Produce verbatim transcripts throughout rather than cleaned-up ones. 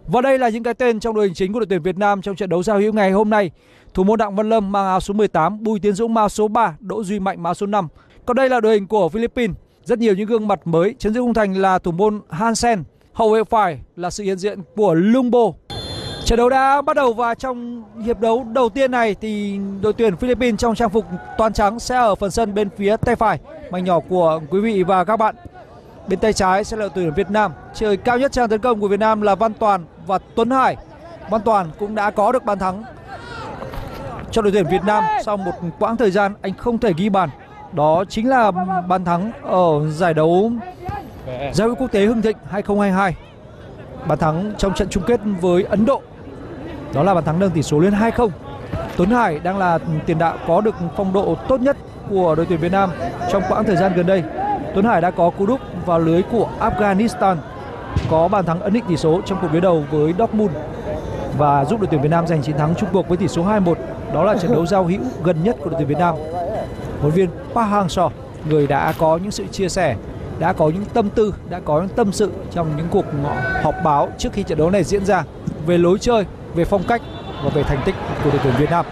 Và đây là những cái tên trong đội hình chính của đội tuyển Việt Nam trong trận đấu giao hữu ngày hôm nay. Thủ môn Đặng Văn Lâm mang áo số mười tám, Bùi Tiến Dũng mang áo số ba, Đỗ Duy Mạnh mang áo số năm. Còn đây là đội hình của Philippines, rất nhiều những gương mặt mới. Chấn giữ khung thành là thủ môn Hansen, hậu vệ phải là sự hiện diện của Lumbo. Trận đấu đã bắt đầu và trong hiệp đấu đầu tiên này thì đội tuyển Philippines trong trang phục toàn trắng sẽ ở phần sân bên phía tay phải mảnh nhỏ của quý vị và các bạn. Bên tay trái sẽ là đội tuyển Việt Nam. Chơi cao nhất trang tấn công của Việt Nam là Văn Toàn và Tuấn Hải. Văn Toàn cũng đã có được bàn thắng cho đội tuyển Việt Nam sau một quãng thời gian anh không thể ghi bàn. Đó chính là bàn thắng ở giải đấu giao hữu quốc tế Hưng Thịnh hai không hai hai. Bàn thắng trong trận chung kết với Ấn Độ. Đó là bàn thắng nâng tỷ số lên hai không. Tuấn Hải đang là tiền đạo có được phong độ tốt nhất của đội tuyển Việt Nam trong quãng thời gian gần đây. Tuấn Hải đã có cú đúp vào lưới của Afghanistan, có bàn thắng ấn định tỷ số trong cuộc đối đầu với Dortmund và giúp đội tuyển Việt Nam giành chiến thắng chung cuộc với tỷ số hai một. Đó là trận đấu giao hữu gần nhất của đội tuyển Việt Nam. Huấn luyện viên Park Hang-seo, người đã có những sự chia sẻ, đã có những tâm tư, đã có những tâm sự trong những cuộc họp báo trước khi trận đấu này diễn ra về lối chơi, về phong cách và về thành tích của đội tuyển Việt Nam.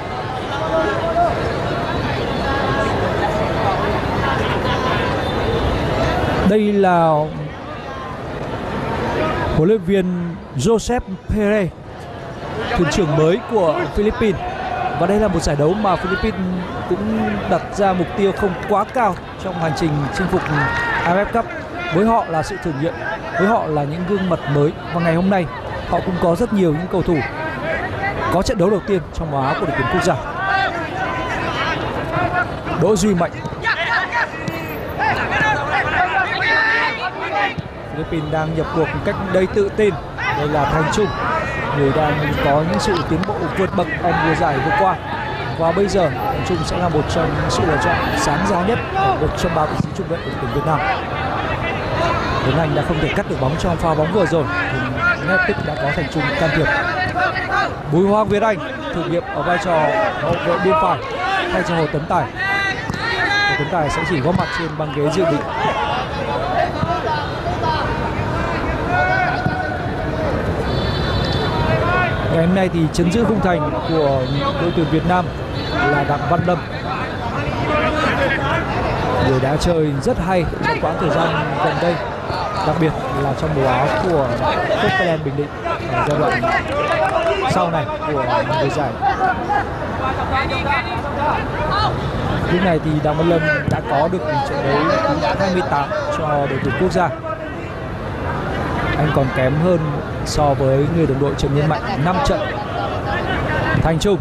Đây là huấn luyện viên Joseph Perez, thuyền trưởng mới của Philippines. Và đây là một giải đấu mà Philippines cũng đặt ra mục tiêu không quá cao trong hành trình chinh phục a ép ép Cup. Với họ là sự thử nghiệm, với họ là những gương mặt mới. Và ngày hôm nay họ cũng có rất nhiều những cầu thủ có trận đấu đầu tiên trong màu áo của đội tuyển quốc gia. Đỗ Duy Mạnh. Philippines đang nhập cuộc một cách đầy tự tin. Đây là Thành Trung, người đang có những sự tiến bộ vượt bậc ở mùa giải vừa qua. Và bây giờ Thành Trung sẽ là một trong những sự lựa chọn sáng giá nhất ở một trong ba vị trí trung vệ của tuyển Việt Nam. Tuấn Anh đã không thể cắt được bóng trong pha bóng vừa rồi, thì ngay lập tức đã có Thành Trung can thiệp. Bùi Hoàng Việt Anh thử nghiệm ở vai trò hậu vệ biên phải thay cho Hồ Tấn Tài. Hồ Tấn Tài sẽ chỉ góp mặt trên băng ghế dự bị. Ngày hôm nay thì chấn giữ khung thành của đội tuyển Việt Nam là Đặng Văn Lâm, người đã chơi rất hay trong quãng thời gian gần đây, đặc biệt là trong màu áo của Scotland Bình Định ở giai đoạn sau này của mùa giải. Lúc này thì Đặng Văn Lâm đã có được trận đấu hai mươi tám cho đội tuyển quốc gia. Anh còn kém hơn so với người đồng đội Trần Nhân Mạnh năm trận. Thành Trung.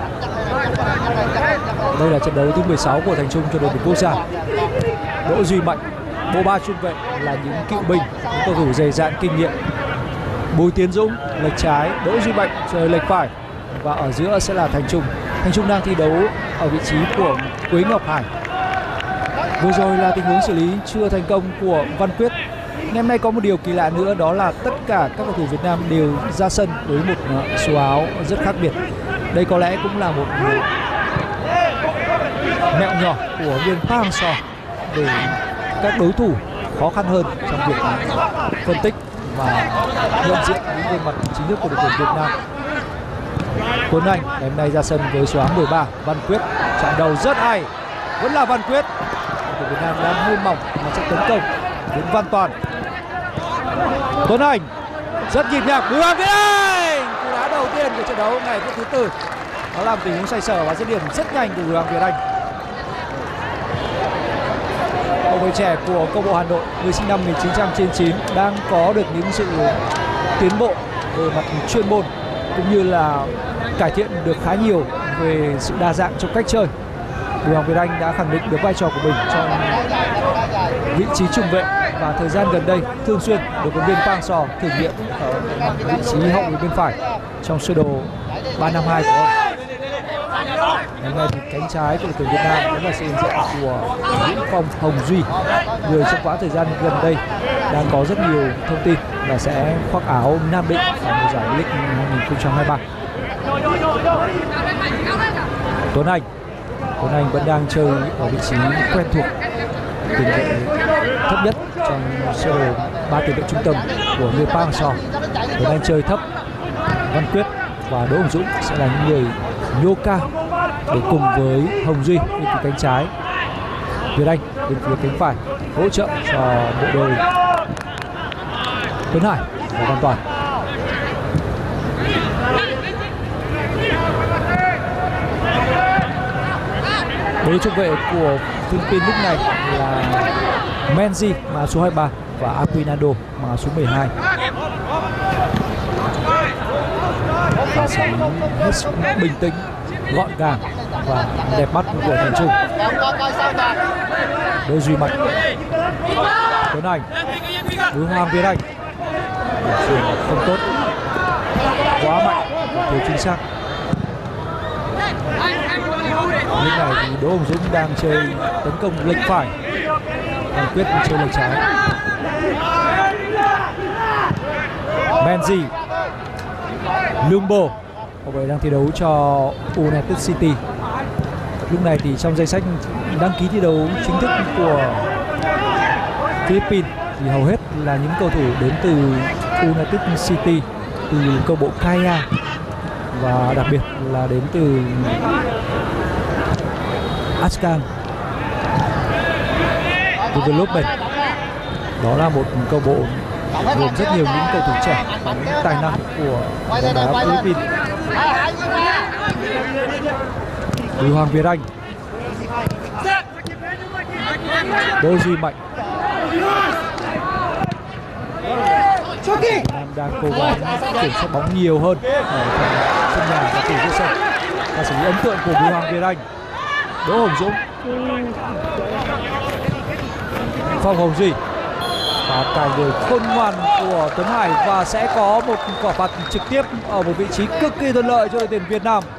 Đây là trận đấu thứ mười sáu của Thành Trung cho đội tuyển quốc gia. Đỗ Duy Mạnh. Bộ ba trung vệ là những cựu binh, những cầu thủ dày dạn kinh nghiệm. Bùi Tiến Dũng lệch trái, Đỗ Duy Mạnh chơi lệch phải và ở giữa sẽ là Thành Trung. Thành Trung đang thi đấu ở vị trí của Quế Ngọc Hải. Vừa rồi là tình huống xử lý chưa thành công của Văn Quyết. Ngày hôm nay có một điều kỳ lạ nữa, đó là tất cả các cầu thủ Việt Nam đều ra sân với một số áo rất khác biệt. Đây có lẽ cũng là một mẹo nhỏ của viên Park Hang-seo để các đối thủ khó khăn hơn trong việc phân tích và nhận diện những gương mặt chính thức của đội tuyển Việt Nam. Tuấn Anh ngày hôm nay ra sân với số áo mười ba. Văn Quyết chạm đầu rất hay, vẫn là Văn Quyết. Đội tuyển Việt Nam đang hơi mỏng mà sẽ tấn công đến Văn Toàn. Tuấn Anh rất nhịp nhàng. Bùi Hoàng Việt Anh, cú đá đầu tiên của trận đấu ngày phút thứ tư. Đó là một tình huống xoay sở và dứt điểm rất nhanh của Bùi Hoàng Việt Anh. Hậu vệ trẻ của câu lạc bộ Hà Nội, người sinh năm một nghìn chín trăm chín mươi chín, đang có được những sự tiến bộ về mặt chuyên môn cũng như là cải thiện được khá nhiều về sự đa dạng trong cách chơi. Bùi Hoàng Việt Anh đã khẳng định được vai trò của mình trong vị trí trung vệ và thời gian gần đây thường xuyên được huấn luyện viên Park Hang-seo thử nghiệm ở vị trí hậu vệ bên phải trong sơ đồ ba năm hai của ông. Ngày nay thì cánh trái của đội tuyển Việt Nam vẫn là sự hiện diện của Nguyễn Phong Hồng Duy, người trong quãng thời gian gần đây đang có rất nhiều thông tin là sẽ khoác áo Nam Định ở mùa giải League hai không hai ba. Tuấn Anh Tuấn Anh vẫn đang chơi ở vị trí quen thuộc, tiền vệ thấp nhất trong sơ đồ ba tiền vệ trung tâm của người Park Hang-seo. Tuấn Anh chơi thấp, Văn Quyết và Đỗ Hùng Dũng sẽ là những người nhô cao để cùng với Hồng Duy bên phía cánh trái, Việt Anh bên phía cánh phải hỗ trợ cho bộ đôi Tuấn Hải và Văn Toàn. Bộ đôi trung vệ của Philippines lúc này là Menzi mà số hai mươi ba và Aquinado mà số mười hai. Và xử lý hết sức bình tĩnh, gọn gàng và đẹp mắt của Thành Trung. Đôi Duy Mạnh, Tuấn Anh, Bùi Hoàng Việt Anh không tốt, quá mạnh, thiếu chính xác. Lúc này thì Đỗ Hùng Dũng đang chơi tấn công lệch phải, Văn Quyết chơi lệch trái. Menzi, Lương Bồ, hậu vệ đang thi đấu cho United City. Lúc này thì trong danh sách đăng ký thi đấu chính thức của Philippines thì hầu hết là những cầu thủ đến từ United City, từ câu bộ Kaya và đặc biệt là đến từ Ascan Development. Đó là một câu bộ gồm rất nhiều những cầu thủ trẻ và những tài năng của bóng đá Philippines. Bùi Hoàng Việt Anh, Đỗ Duy Mạnh. Việt Nam đang cố gắng kiểm soát bóng nhiều hơn ở sân nhà và từ giữa sân. Và xử lý ấn tượng của Bùi Hoàng Việt Anh. Đỗ Hùng Dũng, Phong Hồng Duy và cài người khôn ngoan của Tuấn Hải và sẽ có một quả phạt trực tiếp ở một vị trí cực kỳ thuận lợi cho đội tuyển Việt Nam.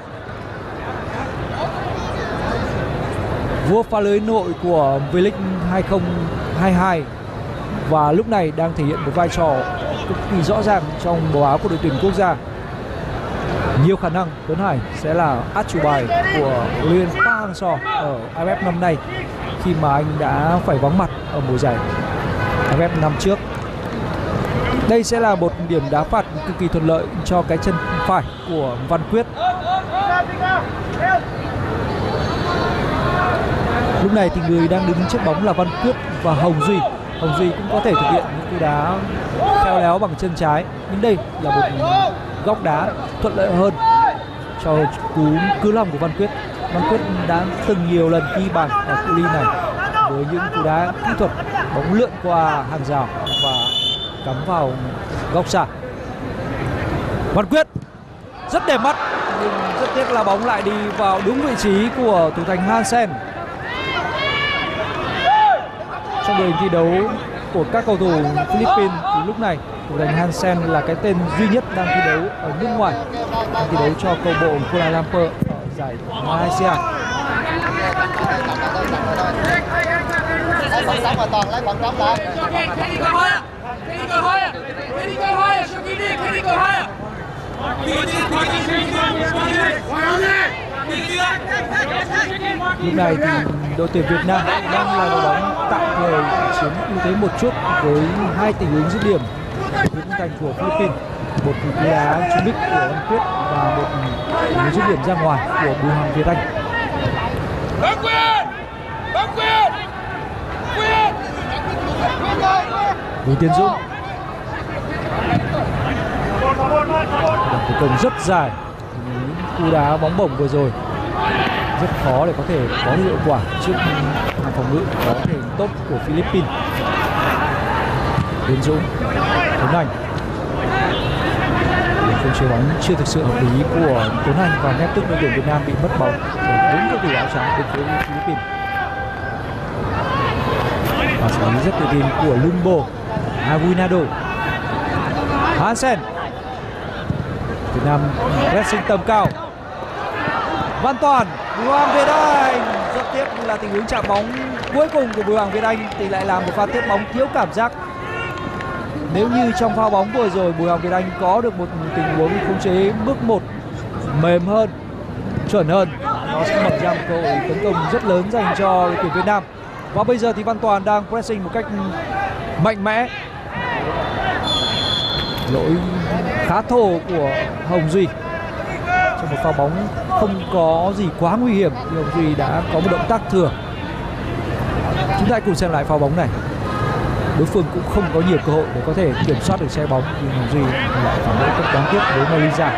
Vua phá lưới nội của V-League hai không hai hai và lúc này đang thể hiện một vai trò cực kỳ rõ ràng trong màu áo của đội tuyển quốc gia. Nhiều khả năng Tuấn Hải sẽ là át chủ bài của huấn luyện viên Park Hang-seo ở a ép ép năm nay khi mà anh đã phải vắng mặt ở mùa giải a ép ép năm trước. Đây sẽ là một điểm đá phạt cực kỳ thuận lợi cho cái chân phải của Văn Quyết. Lúc này thì người đang đứng trước bóng là Văn Quyết và Hồng Duy. Hồng Duy cũng có thể thực hiện những cú đá khéo léo bằng chân trái, nhưng đây là một góc đá thuận lợi hơn cho cú cứ lòng của Văn Quyết. Văn Quyết đã từng nhiều lần ghi bàn ở cự ly này với những cú đá kỹ thuật, bóng lượn qua hàng rào và cắm vào góc xa. Văn Quyết rất đẹp mắt nhưng rất tiếc là bóng lại đi vào đúng vị trí của thủ thành Hansen. Trong đội hình thi đấu của các cầu thủ Philippines thì lúc này thủ thành Hansen là cái tên duy nhất đang thi đấu ở nước ngoài, đang thi đấu cho câu bộ Kuala Lumpur ở giải Malaysia. Lấy bóng sống rồi Toàn, lấy bóng sống lại. Lúc này thì đội tuyển Việt Nam đang là đội bóng tạm thời chiếm ưu thế một chút với hai tình huống dứt điểm của thành của Philippines, một cú đá trúng đích của Văn Quyết và một tình huống dứt điểm ra ngoài của Bùi Hoàng Việt Anh. Bùi Tiến Dũng, một cú công rất dài, những cú đá bóng bổng vừa rồi rất khó để có thể có hiệu quả trước hàng phòng ngự có thể tốt của Philippines. Tiến Dũng, Tuấn Anh, không chế bóng chưa thực sự hợp lý của Tuấn Anh và ngay tức đội tuyển Việt Nam bị mất bóng bởi đúng cầu thủ áo trắng bên phía Philippines. Và xử lý rất tự tin của Lương Bồ, Aguinaldo, Hansen. Việt Nam pressing tầm cao. Văn Toàn, Bùi Hoàng Việt Anh. Rất tiếc là tình huống chạm bóng cuối cùng của Bùi Hoàng Việt Anh thì lại làm một pha tiếp bóng thiếu cảm giác. Nếu như trong pha bóng vừa rồi Bùi Hoàng Việt Anh có được một tình huống khống chế bước một mềm hơn, chuẩn hơn, nó sẽ mở ra một cơ hội tấn công rất lớn dành cho đội tuyển Việt Nam. Và bây giờ thì Văn Toàn đang pressing một cách mạnh mẽ. Lỗi khá thô của Hồng Duy. Trong một pha bóng không có gì quá nguy hiểm thì Hồng Duy đã có một động tác thừa. Chúng ta hãy cùng xem lại pha bóng này. Đối phương cũng không có nhiều cơ hội để có thể kiểm soát được xe bóng, nhưng Hồng Duy lại phản đối rất đáng tiếc với Melisa.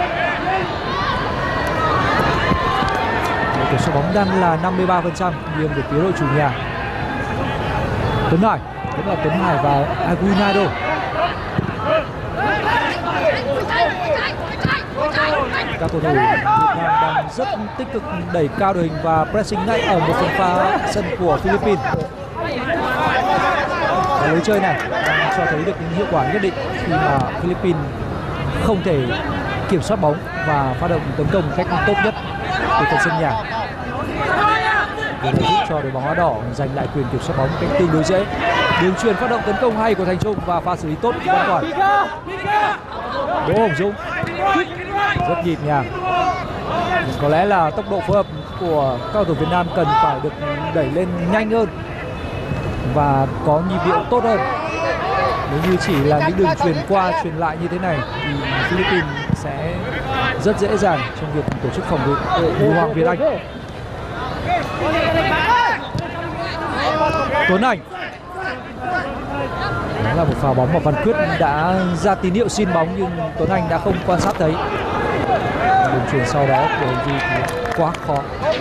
Kiểm soát bóng đang là năm mươi ba phần trăm nghiêng về phía đội chủ nhà. Tuấn Hải, vẫn là Tuấn Hải và Aguinaldo. Các cầu thủ Việt Nam đang rất tích cực đẩy cao đội hình và pressing ngay ở một phần pha sân của Philippines. Và lối chơi này đang cho thấy được những hiệu quả nhất định khi mà Philippines không thể kiểm soát bóng và phát động tấn công một cách tốt nhất từ phần sân nhà. Điều này giúp cho đội bóng áo đỏ giành lại quyền kiểm soát bóng một cách tương đối dễ. Đường truyền phát động tấn công hay của Thành Trung và pha xử lý tốt của Văn Toàn. Đỗ Hồng Dũng rất nhịp nhàng. Có lẽ là tốc độ phối hợp của các cầu thủ Việt Nam cần phải được đẩy lên nhanh hơn và có nhịp điệu tốt hơn. Nếu như chỉ là những đường truyền qua truyền lại như thế này thì Philippines sẽ rất dễ dàng trong việc tổ chức phòng ngự của Hoàng Việt Anh. Tuấn Anh, đó là một pha bóng mà Văn Quyết đã ra tín hiệu xin bóng nhưng Tuấn Anh đã không quan sát thấy. Đường truyền sau đó của Hồng Duy thì quá khó.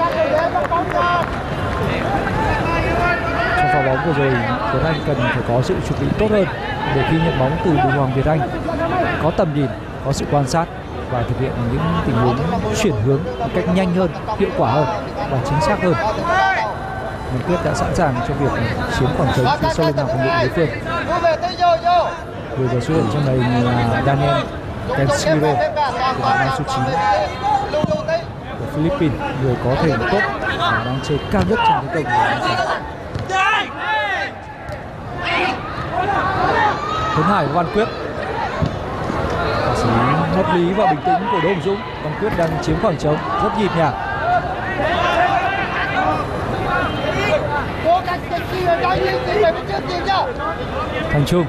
Trong pha bóng vừa rồi Tuấn Anh cần phải có sự chuẩn bị tốt hơn để khi nhận bóng từ Bùi Hoàng Việt Anh có tầm nhìn, có sự quan sát và thực hiện những tình huống chuyển hướng một cách nhanh hơn, hiệu quả hơn và chính xác hơn. Văn Quyết đã sẵn sàng cho việc chiếm khoảng trống phía sau lưng hàng phòng ngự đối phương. Người vừa xuất hiện trong này là Daniel Cancelo của đội số chín của Philippines, người có thể tốt và đang chơi cao nhất trong tấn công. Tuấn Hải và Văn Quyết, xử lý hợp lý và bình tĩnh của Đỗ Hồng Dũng. Văn Quyết đang chiếm khoảng trống rất nhịp nhàng. Thành Trung,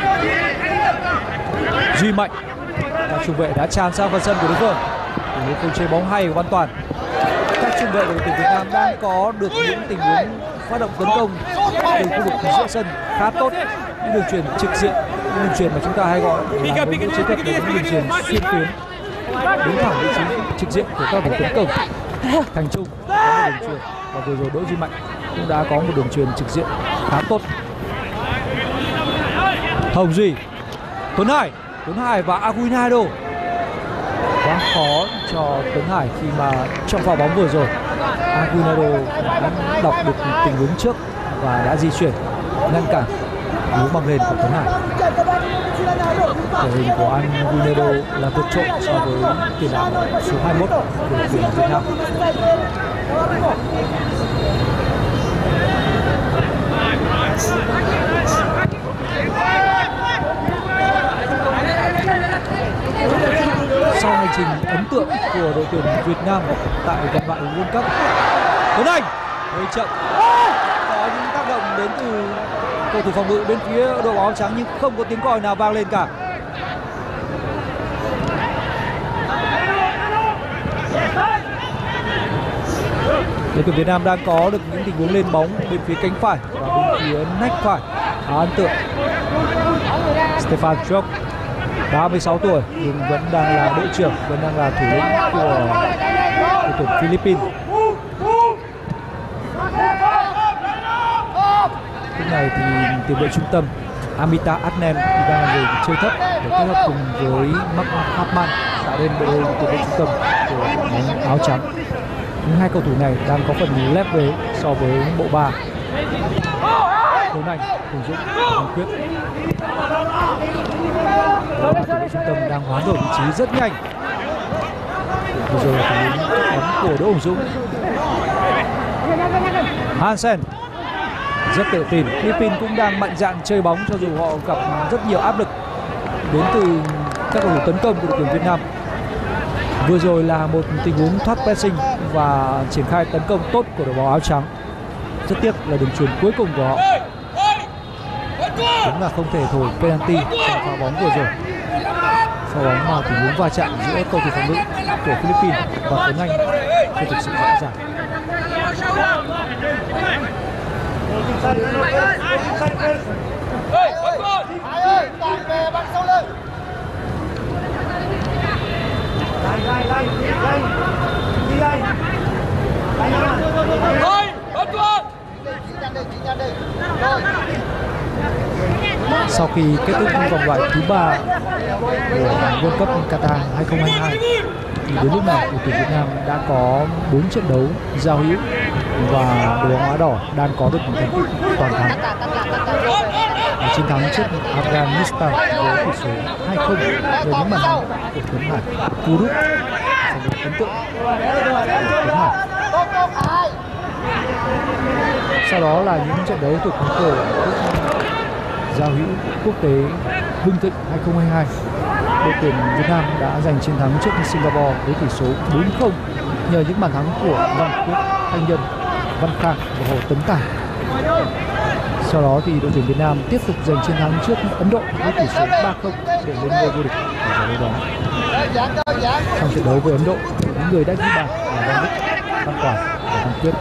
Duy Mạnh, các trung vệ đã tràn sang phần sân của đối phương. Một cuộc chơi bóng hay của Văn Toàn. Các trung vệ của đội tuyển Việt Nam đang có được những tình huống phát động tấn công từ khu vực giữa sân khá tốt. Những đường truyền trực diện, những đường truyền mà chúng ta hay gọi là với chiến thuật là những đường truyền xuyên tuyến, đứng thẳng vị trí trực diện của các vùng tấn công. Thành Trung có một đường truyền và vừa rồi Đỗ Duy Mạnh cũng đã có một đường truyền trực diện khá tốt. Hồng Duy, Tuấn Hải, Tuấn Hải và Aguinaldo. Quá khó cho Tuấn Hải khi mà trong pha bóng vừa rồi Aguinaldo đã đọc được tình huống trước và đã di chuyển ngăn cản cú băng lên của Tuấn Hải. Thể hình của Aguinaldo là vượt trội so với tiền đạo số hai mươi mốt của đội tuyển Việt Nam. Sau hành trình ấn tượng của đội tuyển Việt Nam tại vòng loại World Cup, Tuấn Anh hơi chậm, có những tác động đến từ cầu thủ phòng ngự bên phía đội áo trắng nhưng không có tiếng còi nào vang lên cả. Đội tuyển Việt Nam đang có được những tình huống lên bóng bên phía cánh phải và bên phía nách phải khá ấn tượng. Stefan Chok, ba mươi sáu tuổi nhưng vẫn đang là đội trưởng, vẫn đang là thủ lĩnh của đội tuyển Philippines. Lúc này thì tiền vệ trung tâm Amita Adnan thì đang là người chơi thấp để kết hợp cùng với Mark Hartman tạo nên bộ đôi tiền vệ trung tâm của bóng áo trắng. Nhưng hai cầu thủ này đang có phần lép vế so với bộ ba. Tuấn Anh, Hồng Dũng, Văn Quyết. Đó là tiền vệ trung tâm đang hoán đổi vị trí rất nhanh. Vừa rồi là tình huống bóng của Đỗ Hồng Dũng. Hansen rất tự tin. Philippines cũng đang mạnh dạn chơi bóng cho dù họ gặp rất nhiều áp lực đến từ các cầu thủ tấn công của đội tuyển Việt Nam. Vừa rồi là một tình huống thoát pressing và triển khai tấn công tốt của đội bóng áo trắng. Rất tiếc là đường chuyền cuối cùng của họ đúng là không thể thổi penalty trong pha bóng vừa rồi. pha bóng mà tình huống va chạm giữa cầu thủ phòng ngự của Philippines và Tuấn Anh chưa thực sự rõ ràng. Sau khi kết thúc vòng loại thứ ba của World Cup Qatar hai không hai hai thì đến lúc này đội tuyển Việt Nam đã có bốn trận đấu giao hữu và đội bóng Áo Đỏ đang có được một thành tích toàn thắng. Chiến thắng trước Afghanistan với tỷ số hai không nhờ những bàn thắng của Tuấn Hải, cú đúp và một ấn tượng của Tuấn Hải. Sau đó là những trận đấu thuộc khuôn khổ giao hữu quốc tế Hưng Thịnh hai không hai hai. Đội tuyển Việt Nam đã giành chiến thắng trước Singapore với tỷ số bốn không nhờ những bàn thắng của Văn Quyết, Thanh Nhân, Văn Khang và Hồ Tấn Tài. Sau đó thì đội tuyển Việt Nam tiếp tục giành chiến thắng trước Ấn Độ với tỷ số ba không để lên ngôi vô địch ở giải đấu đó. Trong trận đấu với Ấn Độ, những người đã ghi bàn là Văn Đức, Văn Toàn và Văn Quyết.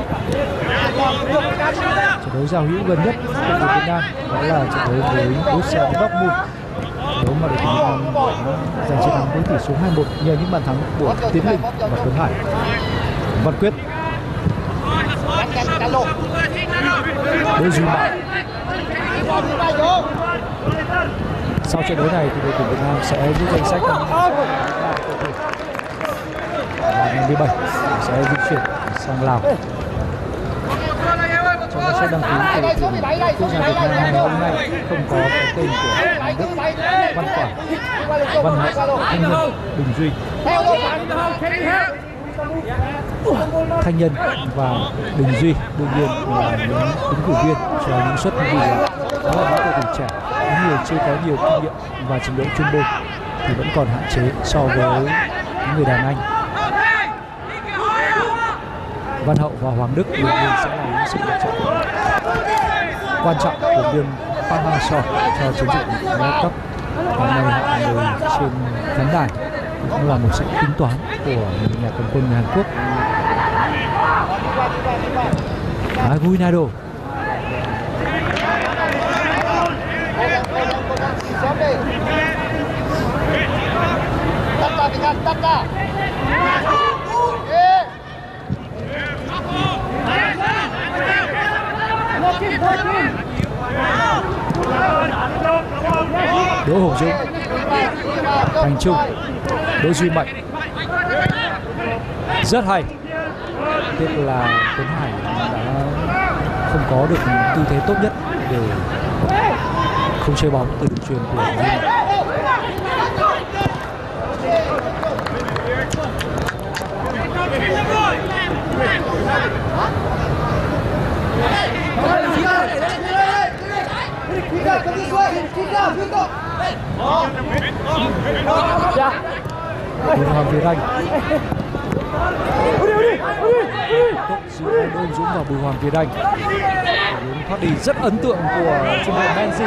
Trận đấu giao hữu gần nhất của đội tuyển Việt Nam đó là trận đấu với Borussia Dortmund, đấu mà đội tuyển Việt Nam giành chiến thắng với tỷ số hai một nhờ những bàn thắng của Tiến Linh và Tuấn Hải. Văn Quyết, Đỗ Duy Mạnh. Sau trận đấu này thì đội tuyển Việt Nam sẽ giữ danh sách và ngày mười bảy sẽ di chuyển sang Lào. Trong danh sách đăng ký của đội tuyển quốc gia Việt Nam ngày hôm nay không có cái tên của Văn Đức, Văn Quảng, Văn Hậu, Thanh Nhân, Đình Duy. Thanh Nhân và Đình Duy đương nhiên là những ứng cử viên cho những suất đi đó là những cầu thủ trẻ, những người chưa có nhiều kinh nghiệm và trình độ chuyên môn thì vẫn còn hạn chế so với những người đàn anh. Văn Hậu và Hoàng Đức đương nhiên sẽ là những sự lựa chọn quan trọng của viên Park Hang-seo cho chiến dịch World Cup. Hôm nay họ ngồi trên khán đài cũng là một sự tính toán của nhà cầm quân người Hàn Quốc. Aguinaldo, Đỗ Hùng Dũng, Thành Trung, Đỗ Duy Mạnh. Rất hay. Tiếc là Tuấn Hải đã không có được tư thế tốt nhất để không chơi bóng từ đường chuyền của Duy Mạnh. Bùi Hoàng Việt Anh, giữa Đỗ Hùng Dũng và Bùi Hoàng Việt Anh, hướng thoát đi rất ấn tượng của trung vệ Menzi.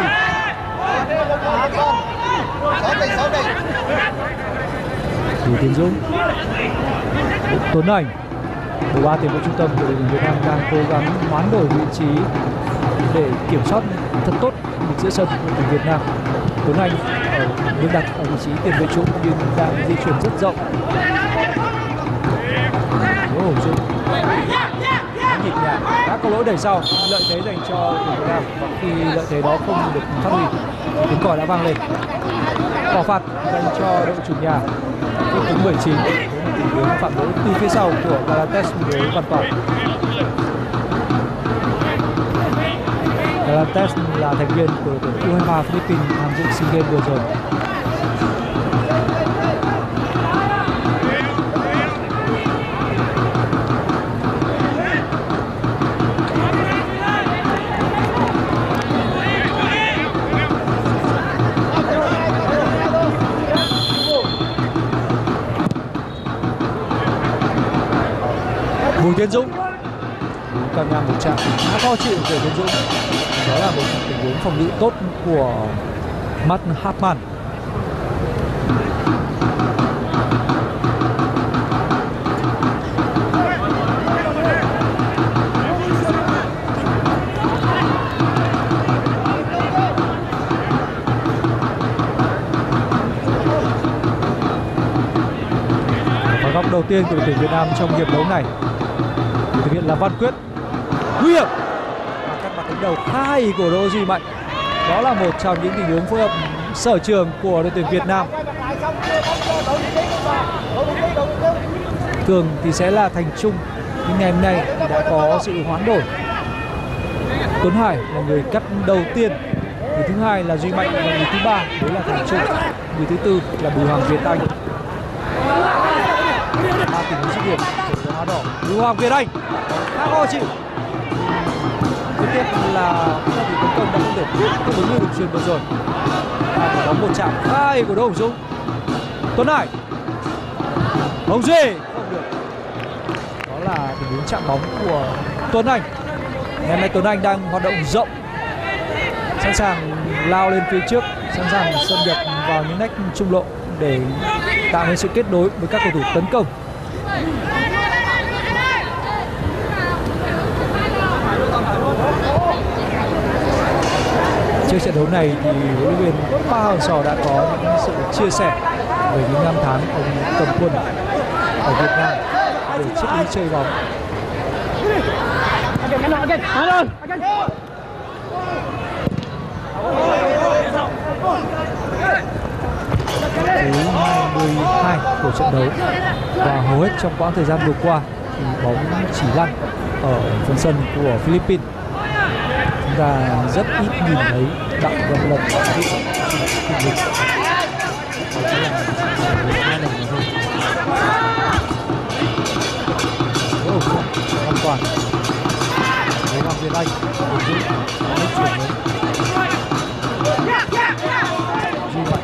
Bùi Tiến Dũng, Tuấn Anh, bộ ba tiền vệ trung tâm của đội tuyển Việt Nam đang cố gắng hoán đổi vị trí để kiểm soát thật tốt vị giữa sân của đội tuyển Việt Nam. Tuấn Anh ở được đặt ở vị trí tiền vệ trụ nhưng đang di chuyển rất rộng. Đỗ Hùng Dũng nhịp nhàng, đã có lỗi đẩy sau, lợi thế dành cho đội tuyển Việt Nam và khi lợi thế đó không được phát huy, tiếng còi đã vang lên. Bỏ phạt dành cho đội chủ nhà. Phút thứ mười chín, tình huống phạm lỗi từ phía sau của Galantes với Văn Toàn. Galantes là thành viên của đội tuyển u hai ba Philippines tham dự SEA Games vừa rồi. Bùi Tiến Dũng căng ngang một chạm khá khó chịu của Tiến Dũng. Đó là một tình huống phòng ngự tốt của Matt Hartman. đầu tiên của đội tuyển Việt Nam trong hiệp đấu này. Người thực hiện là Văn Quyết. Nguy hiểm. Và cắt mặt đánh đầu khá hay của Đỗ Duy Mạnh. Đó là một trong những tình huống phối hợp sở trường của đội tuyển Việt Nam. Thường thì sẽ là Thành Trung, nhưng ngày hôm nay thì đã có sự hoán đổi. Tuấn Hải là người cắt đầu tiên, người thứ hai là Duy Mạnh và người thứ ba đấy là Thành Trung, người thứ tư là Bùi Hoàng Việt Anh. Ba tình huống dứt điểm của Hoa Đỏ. Bùi Hoàng Việt Anh khá khó chịu. Tiếp tiếp là các vị tấn công đã không thể tiếp ứng như đường truyền vừa rồi. Và có một chạm hay của Đỗ Hồng Dũng. Tuấn Hải, Hồng Duy không được. Đó là tình huống chạm bóng của Tuấn Anh. Ngày hôm nay Tuấn Anh đang hoạt động rộng, sẵn sàng lao lên phía trước, sẵn sàng xâm nhập vào những nách trung lộ để tạo nên sự kết nối với các cầu thủ tấn công. Trước trận đấu này thì huấn luyện viên Park Hang-seo đã có những sự chia sẻ về những năm tháng ông cầm quân ở Việt Nam để triết lý chơi bóng. Thứ hai mươi hai của trận đấu và hầu hết trong quãng thời gian vừa qua thì bóng chỉ lăn ở phần sân của Philippines. Chúng ta rất ít nhìn thấy Đặng Văn Lâm bị kỷ lục. An toàn. Với Hoàng Việt Anh, Duy Mạnh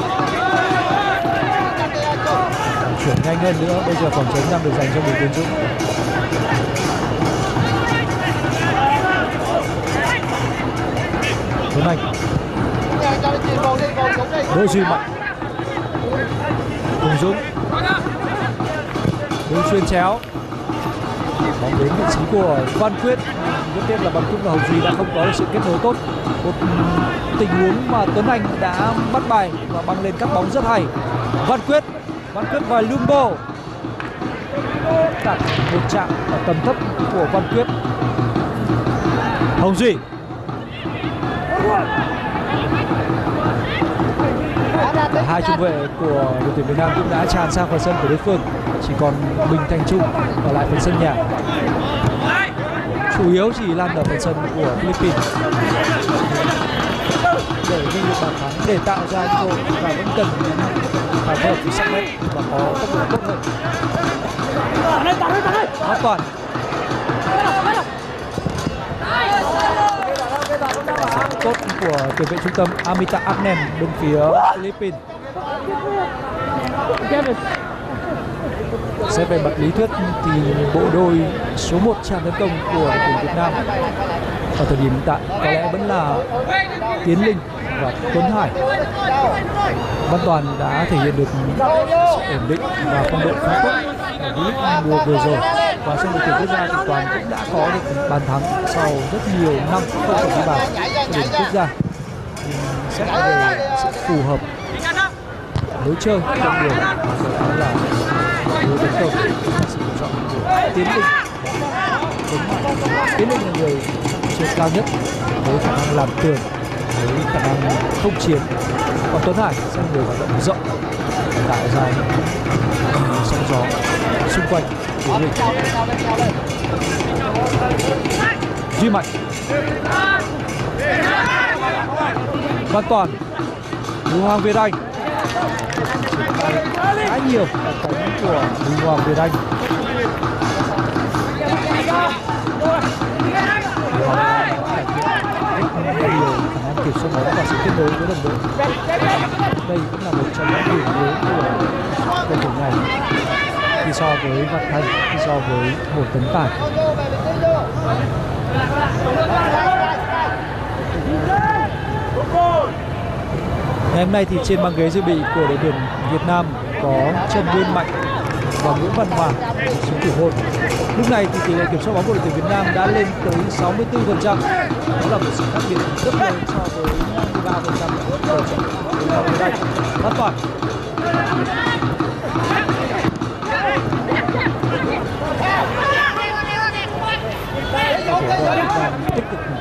chuyển nhanh hơn nữa. Bây giờ phòng chống đang được dành cho Bùi Tiến Dũng. Tuấn Anh, Đỗ Duy Mạnh, Hùng Dũng, đường chuyền chéo, bóng đến vị trí của Văn Quyết. Rất tiếc là Văn Quyết và Hồng Duy đã không có được sự kết nối tốt. Một tình huống mà Tuấn Anh đã bắt bài và băng lên cắt bóng rất hay. Văn Quyết, Văn Quyết và lưng bô đặt một chạm ở tầm thấp của Văn Quyết. Hồng Duy, cả hai trung vệ của đội tuyển Việt Nam cũng đã tràn sang phần sân của đối phương, chỉ còn Bình Thành Trung ở lại phần sân nhà. Chủ yếu chỉ lan ở phần sân của Philippines để ghi được bàn thắng, để tạo ra cơ hội và vẫn cần phải phối hợp với sắc nét và có tốc độ tốt hơn. An toàn. Tốt của tiền vệ trung tâm Amita Agnem bên phía Philippines. Xét về mặt lý thuyết thì bộ đôi số một tràn tấn công của đội tuyển Việt Nam ở thời điểm hiện tại có lẽ vẫn là Tiến Linh và Tuấn Hải. Văn Toàn đã thể hiện được sự ổn định và phong độ khá tốt ở V-League mùa vừa rồi, và trong đội tuyển quốc gia thì Toàn cũng đã có được bàn thắng sau rất nhiều năm không thể ghi bàn cho đội quốc gia. Xét về sự phù hợp lối chơi trong điều đó là lối tấn công là sự lựa chọn của Tiến Linh. Tiến Linh là người chơi cao nhất với khả năng làm tường, với khả năng không chiến, còn Tuấn Hải sẽ là người hoạt động rộng, tạo ra những sóng gió xung quanh của mình. Duy Mạnh, Văn Toàn, Bùi Hoàng Việt Anh khá nhiều ở cánh của Bùi Hoàng Việt Anh. Nhiều khả năng kiểm soát bóng và sự kết nối với đồng đội. Đây cũng là một trong những điểm yếu của cầu thủ này khi so với Văn Thanh, khi so với một Tấn Tài. Ngày hôm nay thì trên băng ghế dự bị của đội tuyển Việt Nam có Trần Nguyên Mạnh và Nguyễn Văn Hoàng xuống thủ môn. Lúc này thì tỷ lệ kiểm soát bóng của đội tuyển Việt Nam đã lên tới sáu mươi tư phần trăm. Đó là một sự khác biệt rất lớn so với năm mươi ba phần trăm ở trận đấu đây. An toàn.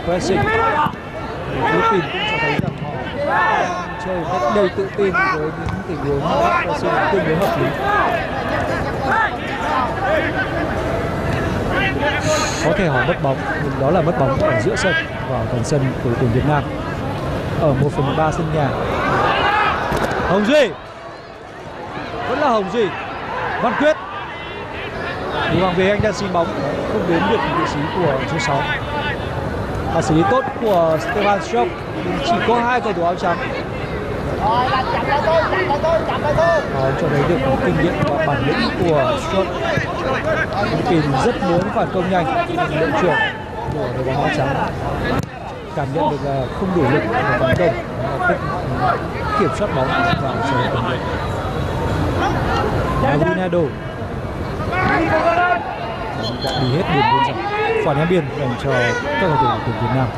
pressing. Philippines cũng cho thấy rằng họ chơi rất đầy tự tin với những tình huống pressing tương đối hợp lý. Có thể họ mất bóng, nhưng đó là mất bóng ở giữa sân vào phần sân của tuyển Việt Nam ở một phần ba sân nhà. Hồng Duy, vẫn là Hồng Duy. Văn Quyết, Bùi Hoàng Việt Anh đang xin bóng, không đến được vị trí của số sáu. Và xử lý tốt của Stefan Strock, chỉ có hai cầu thủ áo trắng. Đó cho thấy được kinh nghiệm và bản lĩnh của Strock. Philippines rất muốn phản công nhanh, đội trưởng của đội bóng áo trắng cảm nhận được là không đủ lực để phản công, cách kiểm soát bóng và chơi tầm lực. Aguinaldo đã đi hết điểm biên dòng, phản ném biên dành cho các cầu thủ của Việt Nam.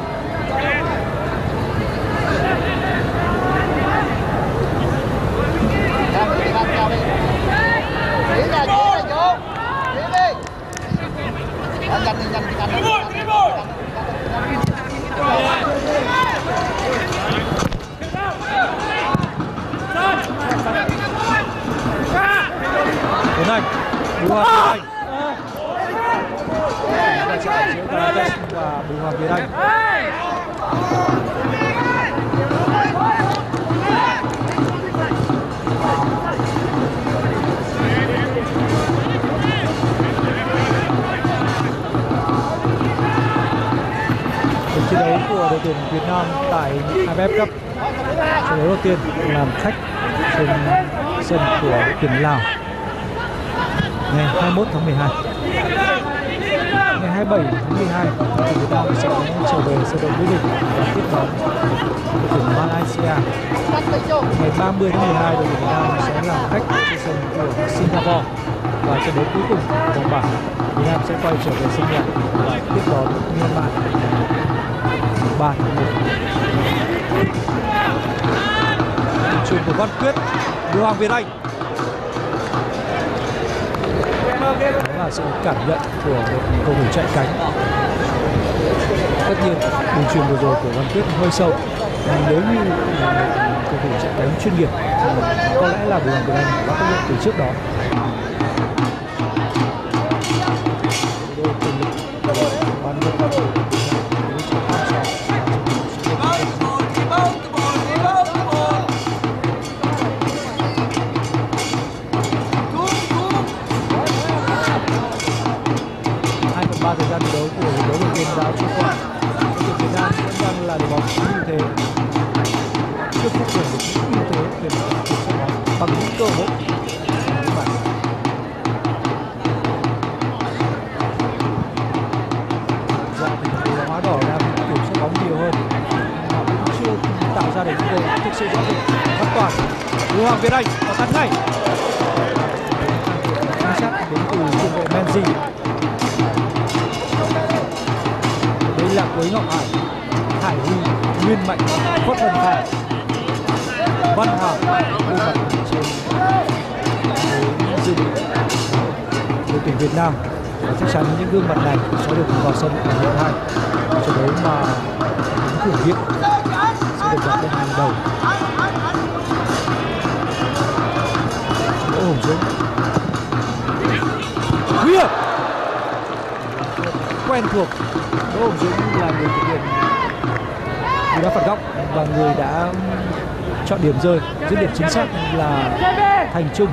Tuấn Anh, Bùi Hoàng Việt Anh, và chạy giữa Galatas và Bùi Hoàng Việt Anh. Cuộc chiến đấu của đội tuyển Việt Nam tại a ép ép Cup trận đấu đầu tiên làm khách trên sân của đội tuyển Lào ngày hai mươi mốt tháng mười hai. Ngày hai mươi bảy tháng mười hai, đội tuyển Việt Nam sẽ trở về sân vận động Mỹ Đình và tiếp đón đội tuyển Malaysia. Ngày ba mươi tháng mười hai, đội tuyển Việt Nam sẽ làm khách trên sân của Singapore và trận đấu cuối cùng của vòng bảng, Việt Nam sẽ quay trở về sân nhà và tiếp đón Myanmar ba tháng một. Chuyền của Văn Quyết, Bùi Hoàng Việt Anh. Đó là sự cảm nhận của một cầu thủ chạy cánh. Tất nhiên đường chuyền vừa rồi của Văn Quyết hơi sâu, nếu như cầu thủ chạy cánh chuyên nghiệp thì có lẽ là Bùi Hoàng Việt Anh đã có từ trước đó. Ba thời gian thi đấu của hiệp đấu đầu tiên đã trôi qua, đội tuyển Việt Nam vẫn đang là đội bóng chiếm ưu thế, chưa phát triển được những ưu thế về mặt kiểm soát bóng bằng những cơ hội. Dạ, thì đội bóng áo đỏ đang kiểm soát bóng nhiều hơn, mà cũng chưa tạo ra được những cơ hội thực sự rõ rệt. Văn Toàn, Bùi Hoàng Việt Anh và cắt ngay. Chính xác đến từ trung vệ Menzi. Là Quế Ngọc Hải, Hải Huy, Nguyên Mạnh, Khuất Văn Khải, Văn Hảo gương mặt trên dự định đội tuyển Việt Nam, và chắc chắn những gương mặt này sẽ được vào sân ở hiệp hai, trận đấu mà những thử nghiệm sẽ được đặt lên hàng đầu. Đỗ Hùng Dũng, nguy hiểm, quen thuộc. Đỗ Hùng Dũng là người thực hiện người đã phạt góc và người đã chọn điểm rơi, dứt điểm chính xác là Thành Trung.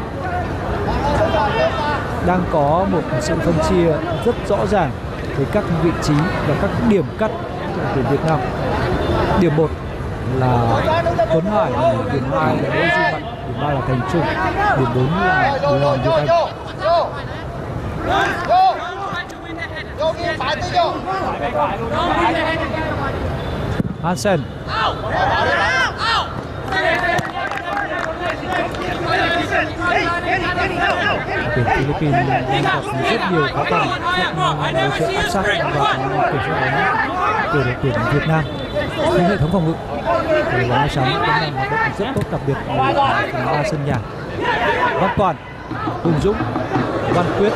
Đang có một sự phân chia rất rõ ràng với các vị trí và các điểm cắt của tuyển Việt Nam. Điểm một là Tuấn Hải, điểm hai là Đỗ Duy Mạnh, điểm ba là Thành Trung, điểm bốn là Bùi Hoàng Việt Anh. Hansen, tuyển Philippines đang gặp rất nhiều khó khăn trong điều kiện áp sát và kiểm soát bóng của đội tuyển Việt Nam. Nhưng hệ thống phòng ngự của bóng áo trắng vẫn đang hoạt động rất tốt, đặc biệt là ba sân nhà. Văn Toàn, Hùng Dũng, Văn Quyết.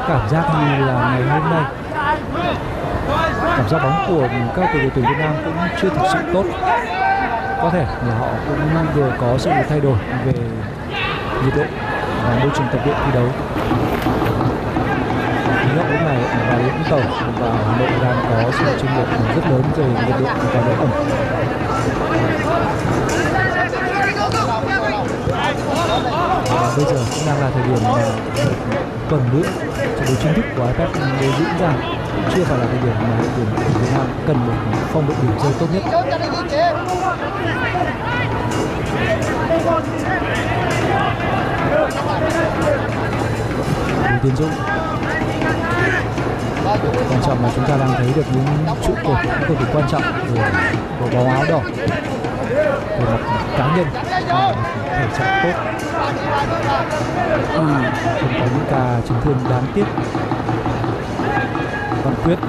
cảm giác như là ngày hôm nay cảm giác bóng của các cầu thủ tuyển Việt Nam cũng chưa thực sự tốt. Có thể là họ cũng vừa có sự thay đổi về nhiệt độ và môi trường tập luyện thi đấu. Lúc này ở Bà Rịa Vũng Tàu và Hà Nội đang có sự chênh lệch rất lớn về nhiệt độ và độ ẩm. Và bây giờ cũng đang là thời điểm mà tuần nữa trận đấu chính thức của a ép ép mới diễn ra, cũng chưa phải là thời điểm mà đội tuyển Việt Nam cần một phong độ điểm chơi tốt nhất. Bùi Tiến Dũng. Quan trọng là chúng ta đang thấy được những trụ cột, những cầu thủ quan trọng của bóng áo đỏ về mặt cá nhân, thể trạng tốt, không có những ca chấn thương đáng tiếc. Văn Quyết,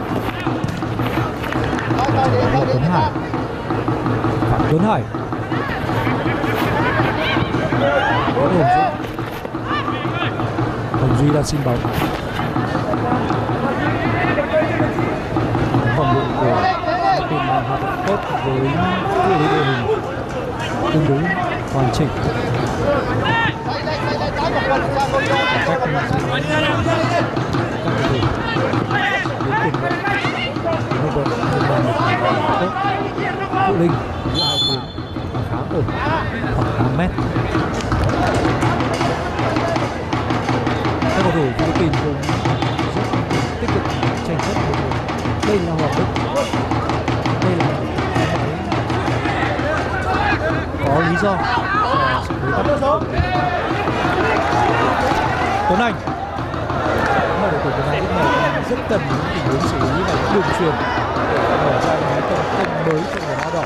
là Tuấn Hải, Phạm Tuấn Hải, Hồng Dũng, Hồng Duy đang xin bóng. Phòng ngự của team hoạt động tốt với cái đội hình tương đối hoàn chỉnh. Các cầu thủ đến tiền vệ, như vậy là một tốt. Vũ Linh giữa hai tuyến khá ổn, khoảng tám mét. Các cầu thủ Philippines cũng rất tích cực tranh chấp. Đây là Hoàng Đức, đây là có lý do cho sự đối tác. Tuấn Anh, mà đội tuyển Việt Nam lúc này rất cần những tình huống xử lý và những đường truyền để mở ra một tấn công mới cho người áo đỏ.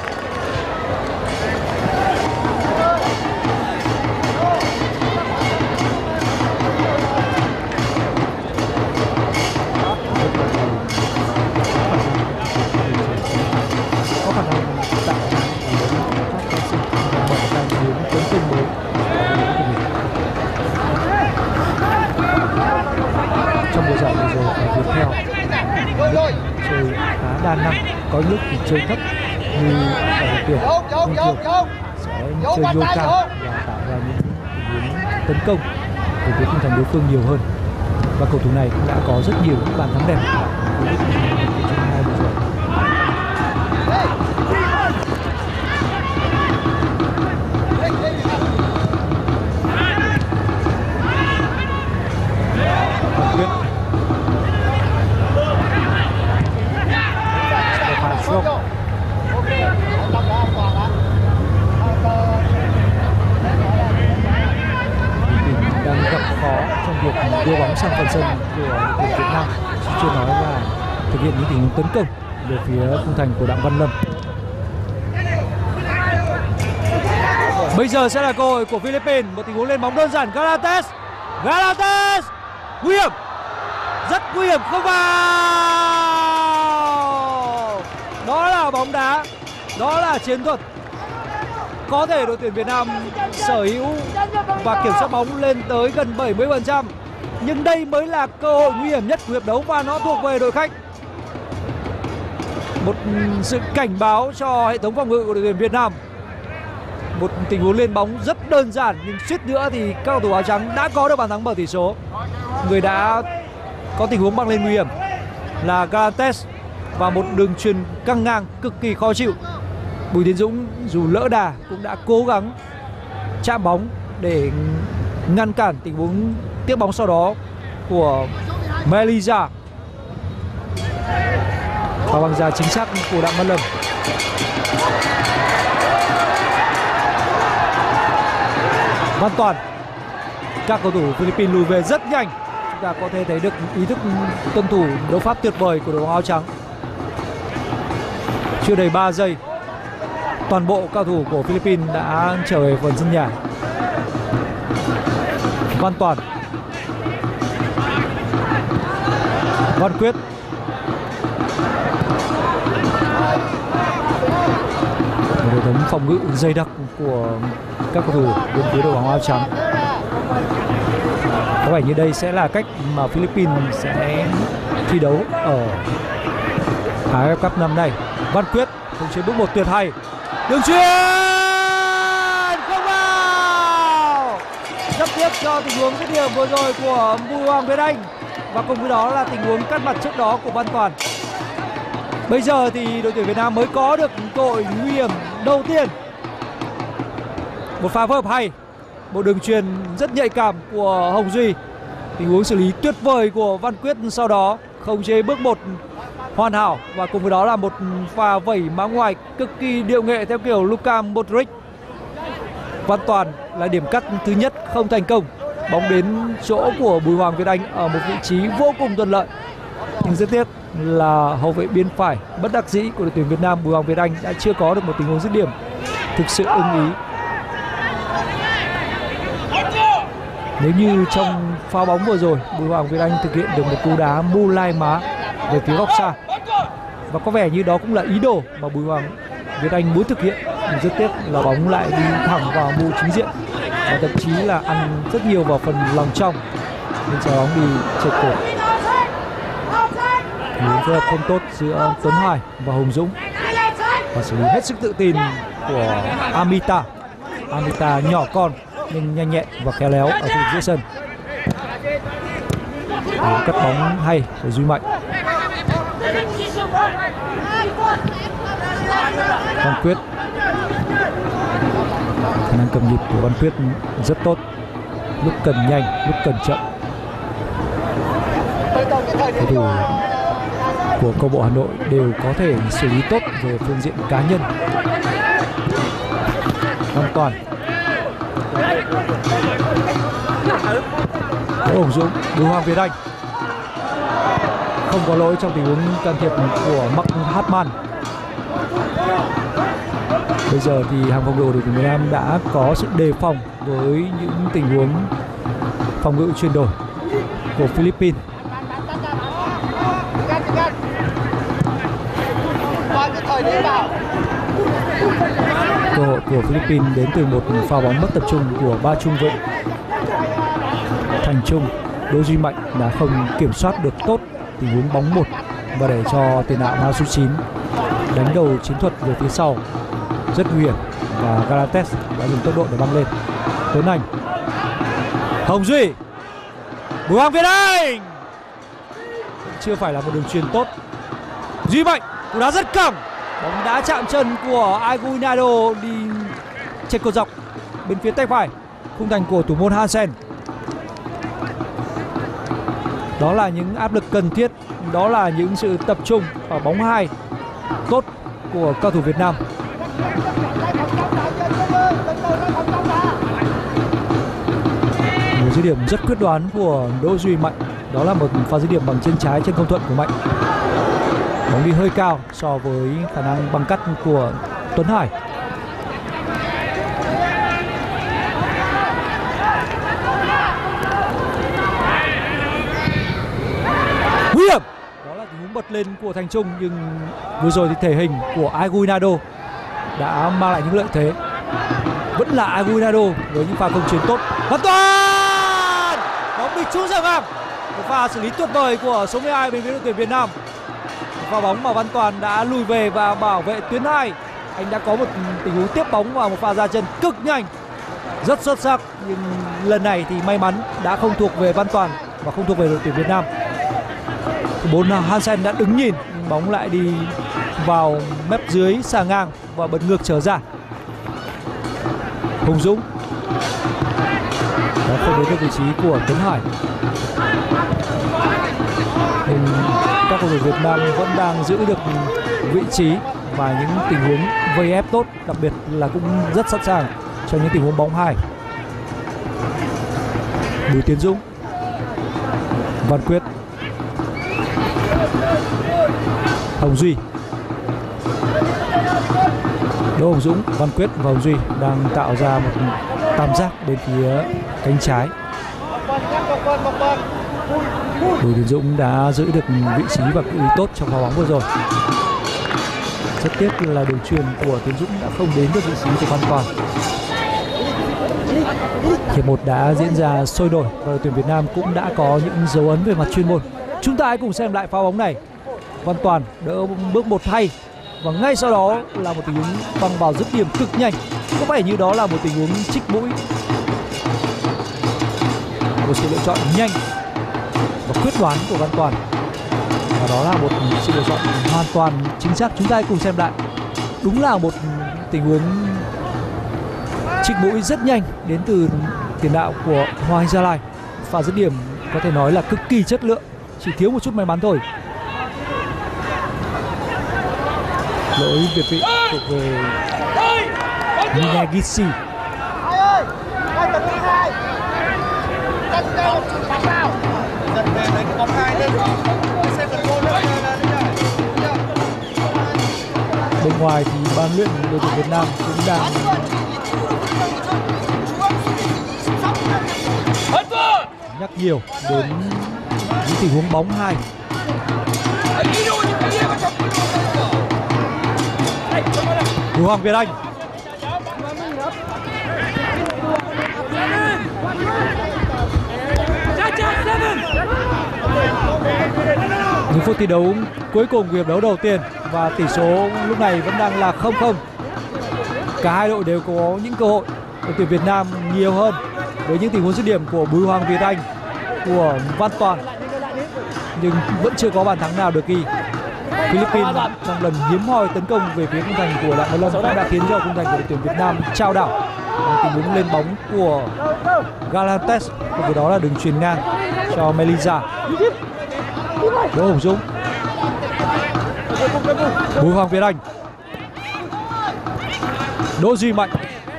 Có khả năng tạo ra các sự mở ra những tấn công mới. Trong buổi giải vừa rồi ở Viettel chơi khá đa năng, có lúc thì chơi thấp như ở đội tuyển thông thường sẽ chơi nhô cao và tạo ra những tình huống tấn công về phía tinh thần đối phương nhiều hơn, và cầu thủ này cũng đã có rất nhiều những bàn thắng đẹp với trong hai buổi giải. Đang gặp khó trong việc đưa bóng sang phần sân của đội tuyển Việt Nam, chưa nói là thực hiện những tình huống tấn công về phía khung thành của Đặng Văn Lâm. Bây giờ sẽ là cơ hội của Philippines, một tình huống lên bóng đơn giản. Galates, Galates nguy hiểm, rất nguy hiểm, không vào. Đó là bóng đá, đó là chiến thuật. Có thể đội tuyển Việt Nam sở hữu và kiểm soát bóng lên tới gần bảy mươi phần trăm, nhưng đây mới là cơ hội nguy hiểm nhất của hiệp đấu và nó thuộc về đội khách. Một sự cảnh báo cho hệ thống phòng ngự của đội tuyển Việt Nam. Một tình huống lên bóng rất đơn giản nhưng suýt nữa thì các cầu thủ áo trắng đã có được bàn thắng mở tỷ số. Người đã có tình huống mang lên nguy hiểm là Galates và một đường chuyền căng ngang cực kỳ khó chịu. Bùi Tiến Dũng dù lỡ đà cũng đã cố gắng chạm bóng để ngăn cản tình huống tiếp bóng sau đó của Melisa. Và bằng giá chính xác của Đặng Văn Lâm. Văn Toàn. Các cầu thủ Philippines lùi về rất nhanh. Chúng ta có thể thấy được ý thức tuân thủ đấu pháp tuyệt vời của đội bóng áo trắng. Chưa đầy ba giây, toàn bộ cao thủ của Philippines đã trở về phần sân nhà. Văn Toàn, Văn Quyết, một hệ thống phòng ngự dày đặc của các cầu thủ bên phía đội bóng áo trắng. Có vẻ như đây sẽ là cách mà Philippines sẽ thi đấu ở a ép ép Cup năm nay. Văn Quyết không chế bước một tuyệt hay, đường chuyền không vào. Rất tiếc cho tình huống dứt điểm vừa rồi của Bùi Hoàng Việt Anh, và cùng với đó là tình huống cắt mặt trước đó của Văn Toàn. Bây giờ thì đội tuyển Việt Nam mới có được cơ hội nguy hiểm đầu tiên. Một pha phối hợp hay, một đường chuyền rất nhạy cảm của Hồng Duy, tình huống xử lý tuyệt vời của Văn Quyết sau đó không chế bước một hoàn hảo, và cùng với đó là một pha vẩy má ngoài cực kỳ điệu nghệ theo kiểu Luka Modric. Văn Toàn là điểm cắt thứ nhất không thành công, bóng đến chỗ của Bùi Hoàng Việt Anh ở một vị trí vô cùng thuận lợi, nhưng rất tiếc là hậu vệ biên phải bất đắc dĩ của đội tuyển Việt Nam Bùi Hoàng Việt Anh đã chưa có được một tình huống dứt điểm thực sự ưng ý. Nếu như trong pha bóng vừa rồi Bùi Hoàng Việt Anh thực hiện được một cú đá mu lai má về phía góc xa, và có vẻ như đó cũng là ý đồ mà Bùi Hoàng Việt Anh muốn thực hiện, nhưng rất tiếc là bóng lại đi thẳng vào mu chính diện, và thậm chí là ăn rất nhiều vào phần lòng trong nên trái bóng đi trượt cổ. Những phối hợp không tốt giữa Tuấn Hải và Hùng Dũng, và xử lý hết sức tự tin của Amita. Amita nhỏ con nhưng nhanh nhẹn và khéo léo ở khu vực giữa sân. Một cắt bóng hay của Duy Mạnh. Văn Quyết, khả năng cầm nhịp của Văn Quyết rất tốt, lúc cần nhanh lúc cần chậm. Cầu thủ của câu lạc bộ Hà Nội đều có thể xử lý tốt về phương diện cá nhân. Văn Toàn, Đỗ Hồng Dũng, Bùi Hoàng Việt Anh không có lỗi trong tình huống can thiệp của Mark Hartmann. Bây giờ thì hàng phòng ngự của Việt Nam đã có sự đề phòng với những tình huống phòng ngự chuyển đổi của Philippines. Cơ hội của Philippines đến từ một pha bóng mất tập trung của ba trung vệ Thành Trung, Đỗ Duy Mạnh đã không kiểm soát được tốt tình huống bóng một, và để cho tiền đạo áo số chín đánh đầu chiến thuật về phía sau rất nguy hiểm, và Galates đã dùng tốc độ để băng lên. Tuấn Anh, Hồng Duy, Bùi Hoàng Việt Anh, chưa phải là một đường chuyền tốt. Duy Mạnh, cú đá rất căng, bóng đã chạm chân của Aguinaldo đi trên cột dọc bên phía tay phải khung thành của thủ môn Hansen. Đó là những áp lực cần thiết, đó là những sự tập trung ở bóng hai tốt của cao thủ Việt Nam. Một dứt điểm rất quyết đoán của Đỗ Duy Mạnh, đó là một pha dứt điểm bằng chân trái chân không thuận của Mạnh. Bóng đi hơi cao so với khả năng băng cắt của Tuấn Hải. Nguy hiểm, đó là tình huống bật lên của Thành Trung, nhưng vừa rồi thì thể hình của Aguinaldo đã mang lại những lợi thế. Vẫn là Aguinaldo với những pha công chiến tốt. Văn Toàn, bóng bị trúng ra ngang. Một pha xử lý tuyệt vời của số mười hai bên phía đội tuyển Việt Nam. Pha bóng mà Văn Toàn đã lùi về và bảo vệ tuyến hai. Anh đã có một tình huống tiếp bóng và một pha ra chân cực nhanh, rất xuất sắc, nhưng lần này thì may mắn đã không thuộc về Văn Toàn và không thuộc về đội tuyển Việt Nam. Thủ môn Hansen đã đứng nhìn, nhưng bóng lại đi vào mép dưới xà ngang và bật ngược trở ra. Hùng Dũng đã không đến được vị trí của Tuấn Hải, nhưng các cầu thủ Việt Nam vẫn đang giữ được vị trí và những tình huống vây ép tốt, đặc biệt là cũng rất sẵn sàng cho những tình huống bóng hai. Bùi Tiến Dũng, Văn Quyết, Hồng Duy, Đỗ Hồng Dũng, Văn Quyết và Hồng Duy đang tạo ra một tam giác bên phía cánh trái. Bùi Tiến Dũng đã giữ được vị trí và cự ly tốt trong pha bóng vừa rồi. Rất tiếc là đường chuyền của Tiến Dũng đã không đến được vị trí của Văn Toàn. Hiệp một đã diễn ra sôi nổi và đội tuyển Việt Nam cũng đã có những dấu ấn về mặt chuyên môn. Chúng ta hãy cùng xem lại pha bóng này. Văn Toàn đỡ bước một hay và ngay sau đó là một tình huống băng vào dứt điểm cực nhanh. Có vẻ như đó là một tình huống chích mũi. Một sự lựa chọn nhanh và quyết đoán của Văn Toàn. Và đó là một sự lựa chọn hoàn toàn chính xác. Chúng ta hãy cùng xem lại. Đúng là một tình huống chích mũi rất nhanh đến từ tiền đạo của Hoàng Anh Gia Lai. Pha dứt điểm có thể nói là cực kỳ chất lượng, chỉ thiếu một chút may mắn thôi. Lỗi việt vị thuộc về Minegisi. Bên ngoài thì ban luyện đội tuyển Việt Nam cũng đang nhắc nhiều đến những tình huống bóng hai. Bùi Hoàng Việt Anh. Những phút thi đấu cuối cùng của hiệp đấu đầu tiên và tỷ số lúc này vẫn đang là không không. Cả hai đội đều có những cơ hội. Đội tuyển Việt Nam nhiều hơn với những tình huống dứt điểm của Bùi Hoàng Việt Anh, của Văn Toàn, nhưng vẫn chưa có bàn thắng nào được ghi. Philippines trong lần hiếm hoi tấn công về phía khung thành của Đặng Văn Lâm cũng đã khiến cho khung thành của đội tuyển Việt Nam trao đảo. Tình huống lên bóng của Galantes, cùng với đó là đường chuyền ngang cho Melisa. Đỗ Hùng Dũng, Bùi Hoàng Việt Anh, Đỗ Duy Mạnh.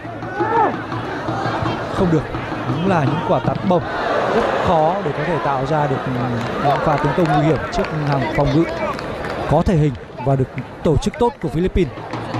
Không được, đúng là những quả tạt bổng rất khó để có thể tạo ra được những pha tấn công nguy hiểm trước hàng phòng ngự có thể hình và được tổ chức tốt của Philippines.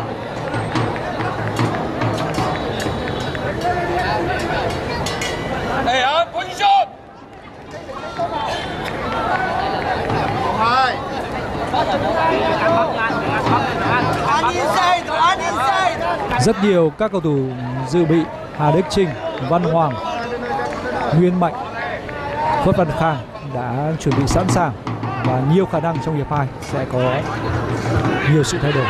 Rất nhiều các cầu thủ dự bị: Hà Đức Chinh, Văn Hoàng, Nguyên Mạnh, Khuất Văn Khang đã chuẩn bị sẵn sàng và nhiều khả năng trong hiệp hai sẽ có nhiều sự thay đổi.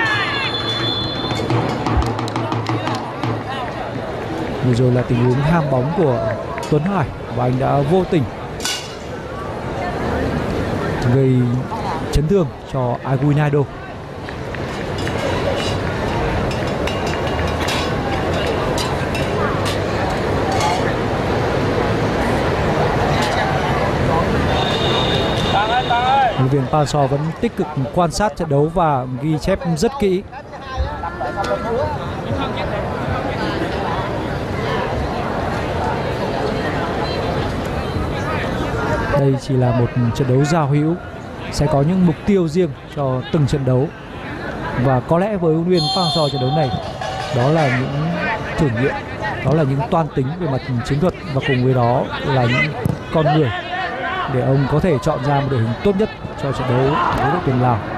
Vừa rồi là tình huống ham bóng của Tuấn Hải và anh đã vô tình gây chấn thương cho Aguinaldo. Huấn luyện viên Park Hang-seo vẫn tích cực quan sát trận đấu và ghi chép rất kỹ. Đây chỉ là một trận đấu giao hữu, sẽ có những mục tiêu riêng cho từng trận đấu. Và có lẽ với huấn luyện viên Park Hang-seo, trận đấu này đó là những thử nghiệm, đó là những toan tính về mặt chiến thuật và cùng với đó là những con người để ông có thể chọn ra một đội hình tốt nhất cho trận đấu với đội tuyển Lào.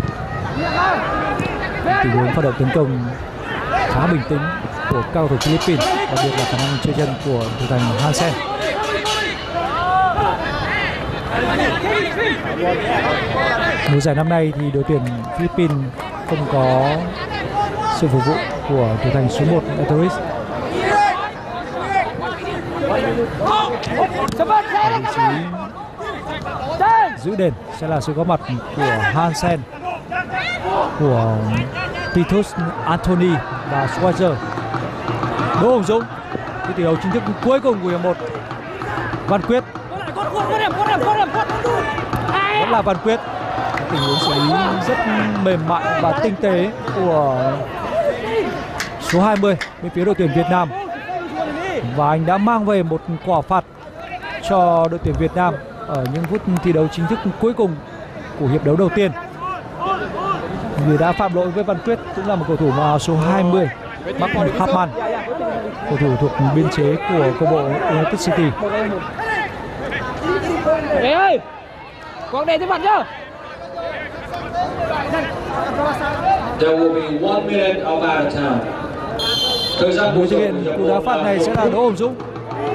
Tình huống phát động tấn công khá bình tĩnh của các cầu thủ Philippines, đặc biệt là khả năng chơi chân của thủ thành Hansen. Mùa giải năm nay thì đội tuyển Philippines không có sự phục vụ của thủ thành số một Etheris. Giữ đền sẽ là sự góp mặt của Hansen, của Titus Anthony và Schweizer. Đỗ Hùng Dũng, cái tỷ đấu chính thức cuối cùng của hiệp một. Văn Quyết, vẫn là Văn Quyết. Tình huống xử lý rất mềm mại và tinh tế của số hai mươi bên phía đội tuyển Việt Nam, và anh đã mang về một quả phạt cho đội tuyển Việt Nam ở những phút thi đấu chính thức cuối cùng của hiệp đấu đầu tiên. Người đã phạm lỗi với Văn Quyết cũng là một cầu thủ mà số hai mươi Mark Hartman, cầu thủ thuộc biên chế của câu bộ United City. Ê ơi, quăng đề trên mặt nhá. There will be one minute of out of time. Người thực hiện cú đá phạt này sẽ là Đỗ Hùng Dũng.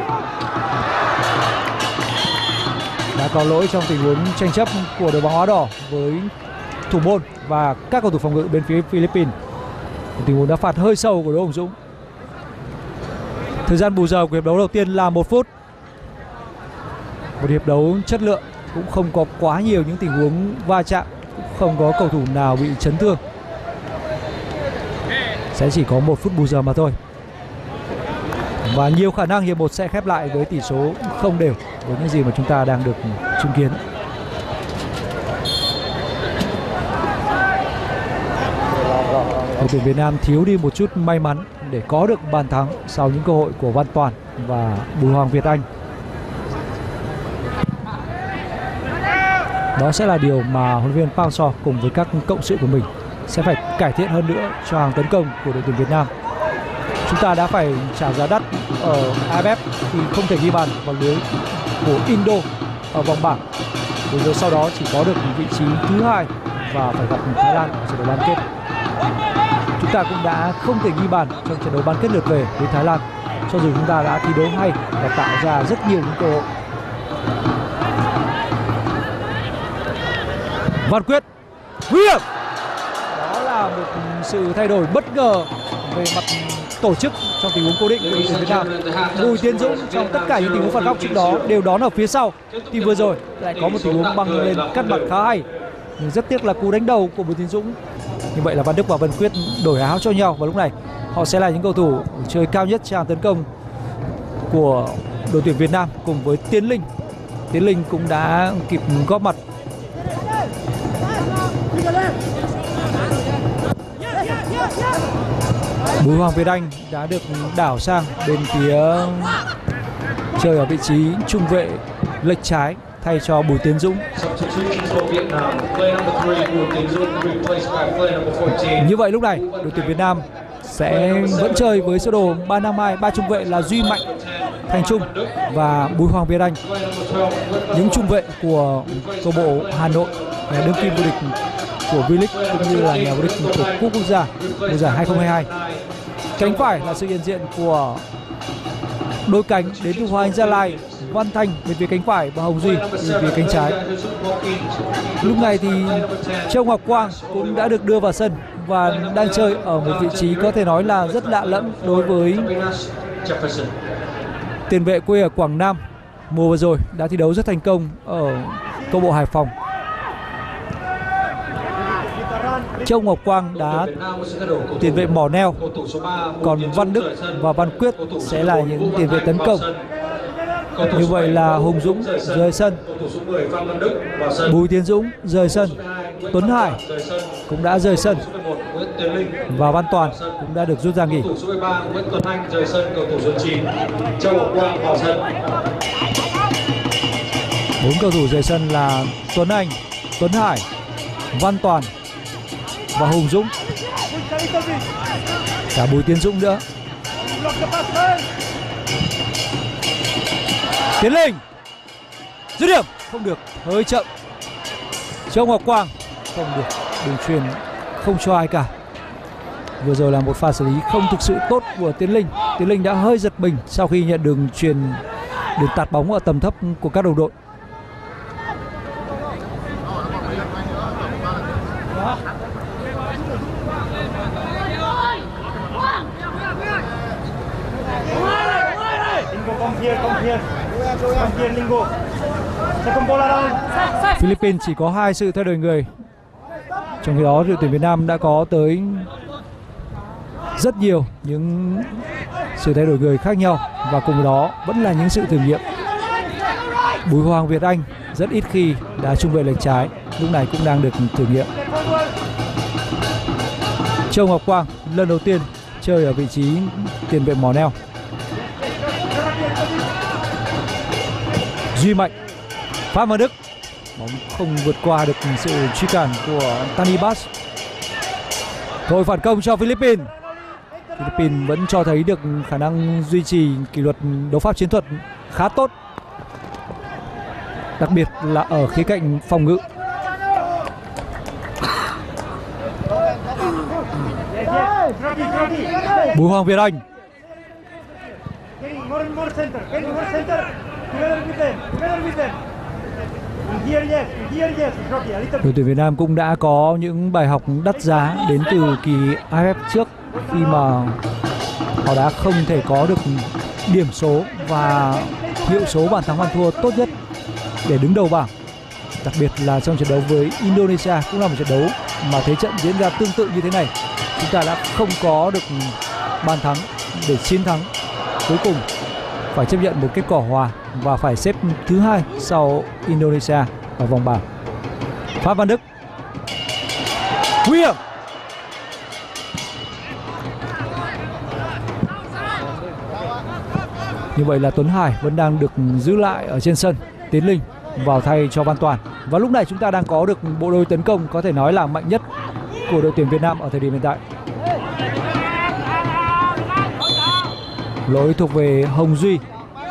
Đã có lỗi trong tình huống tranh chấp của đội bóng áo đỏ với thủ môn và các cầu thủ phòng ngự bên phía Philippines. Tình huống đá phạt hơi sâu của Đỗ Hùng Dũng. Thời gian bù giờ của hiệp đấu đầu tiên là một phút. Một hiệp đấu chất lượng, cũng không có quá nhiều những tình huống va chạm, cũng không có cầu thủ nào bị chấn thương. Sẽ chỉ có một phút bù giờ mà thôi. Và nhiều khả năng hiệp một sẽ khép lại với tỷ số không đều với những gì mà chúng ta đang được chứng kiến. Đội tuyển Việt Nam thiếu đi một chút may mắn để có được bàn thắng sau những cơ hội của Văn Toàn và Bùi Hoàng Việt Anh. Đó sẽ là điều mà huấn luyện viên Park Hang-seo cùng với các cộng sự của mình sẽ phải cải thiện hơn nữa cho hàng tấn công của đội tuyển Việt Nam. Chúng ta đã phải trả giá đắt ở a ép ép khi không thể ghi bàn vào lưới của Indo ở vòng bảng, rồi sau đó chỉ có được vị trí thứ hai và phải gặp Thái Lan ở trận đấu bán kết. Chúng ta cũng đã không thể ghi bàn trong trận đấu bán kết lượt về với Thái Lan, cho dù chúng ta đã thi đấu hay và tạo ra rất nhiều những cơ hội. Văn Quyết nguy hiểm. Đó là một sự thay đổi bất ngờ về mặt tổ chức trong tình huống cố định của đội tuyển Việt Nam. Bùi Tiến Dũng trong tất cả những tình huống phạt góc trước đó đều đón ở phía sau, thì vừa rồi lại có một tình huống băng lên cắt mặt khá hay, nhưng rất tiếc là cú đánh đầu của Bùi Tiến Dũng. Như vậy là Văn Đức và Văn Quyết đổi áo cho nhau, và lúc này họ sẽ là những cầu thủ chơi cao nhất trang tấn công của đội tuyển Việt Nam cùng với Tiến Linh. Tiến Linh cũng đã kịp góp mặt. Bùi Hoàng Việt Anh đã được đảo sang bên phía chơi ở vị trí trung vệ lệch trái thay cho Bùi Tiến Dũng. Như vậy lúc này đội tuyển Việt Nam sẽ vẫn chơi với sơ đồ ba năm hai, ba trung vệ là Duy Mạnh, Thành Trung và Bùi Hoàng Việt Anh. Những trung vệ của câu bộ Hà Nội, nhà đương kim vô địch của V-League cũng như là nhà vô địch của Cúp Quốc gia mùa giải hai không hai hai. Cánh phải là sự hiện diện của đôi cánh đến từ Hoàng Anh Gia Lai, Văn Thanh bên phía cánh phải và Hồng Duy bên phía cánh trái. Lúc này thì Châu Ngọc Quang cũng đã được đưa vào sân và đang chơi ở một vị trí có thể nói là rất lạ lẫm đối với tiền vệ quê ở Quảng Nam. Mùa vừa rồi đã thi đấu rất thành công ở câu bộ Hải Phòng. Châu Ngọc Quang đã tiền vệ mỏ neo, còn Văn Đức và Văn Quyết sẽ là những tiền vệ tấn công. Như vậy là Hùng Dũng rời sân, Bùi Tiến Dũng rời sân, Tuấn Hải cũng đã rời sân và Văn Toàn cũng đã được rút ra nghỉ. Bốn cầu thủ rời sân là Tuấn Anh, Tuấn Hải, Văn Toàn và Hùng Dũng, cả Bùi Tiến Dũng nữa. Tiến Linh dứt điểm không được, hơi chậm. Châu Ngọc Quang không được, đường truyền không cho ai cả. Vừa rồi là một pha xử lý không thực sự tốt của Tiến Linh. Tiến Linh đã hơi giật mình sau khi nhận đường truyền, đường tạt bóng ở tầm thấp của các đồng đội. Philippines chỉ có hai sự thay đổi người, trong khi đó đội tuyển Việt Nam đã có tới rất nhiều những sự thay đổi người khác nhau, và cùng đó vẫn là những sự thử nghiệm. Bùi Hoàng Việt Anh rất ít khi đá trung vệ lệch trái, lúc này cũng đang được thử nghiệm. Châu Ngọc Quang lần đầu tiên chơi ở vị trí tiền vệ mỏ neo. Duy Mạnh, Phan Văn Đức, bóng không vượt qua được sự truy cản của Tanibas. Thôi phản công cho Philippines. Philippines vẫn cho thấy được khả năng duy trì kỷ luật đấu pháp chiến thuật khá tốt, đặc biệt là ở khía cạnh phòng ngự. Bùi Hoàng Việt Anh. Đội tuyển Việt Nam cũng đã có những bài học đắt giá đến từ kỳ a ép ép trước, khi mà họ đã không thể có được điểm số và hiệu số bàn thắng bàn thua tốt nhất để đứng đầu bảng. Đặc biệt là trong trận đấu với Indonesia, cũng là một trận đấu mà thế trận diễn ra tương tự như thế này, chúng ta đã không có được bàn thắng để chiến thắng. Cuối cùng phải chấp nhận một kết quả hòa và phải xếp thứ hai sau Indonesia ở vòng bảng. Phạm Văn Đức, nguy hiểm. Như vậy là Tuấn Hải vẫn đang được giữ lại ở trên sân. Tiến Linh vào thay cho Văn Toàn. Và lúc này chúng ta đang có được bộ đôi tấn công có thể nói là mạnh nhất của đội tuyển Việt Nam ở thời điểm hiện tại. Lỗi thuộc về Hồng Duy.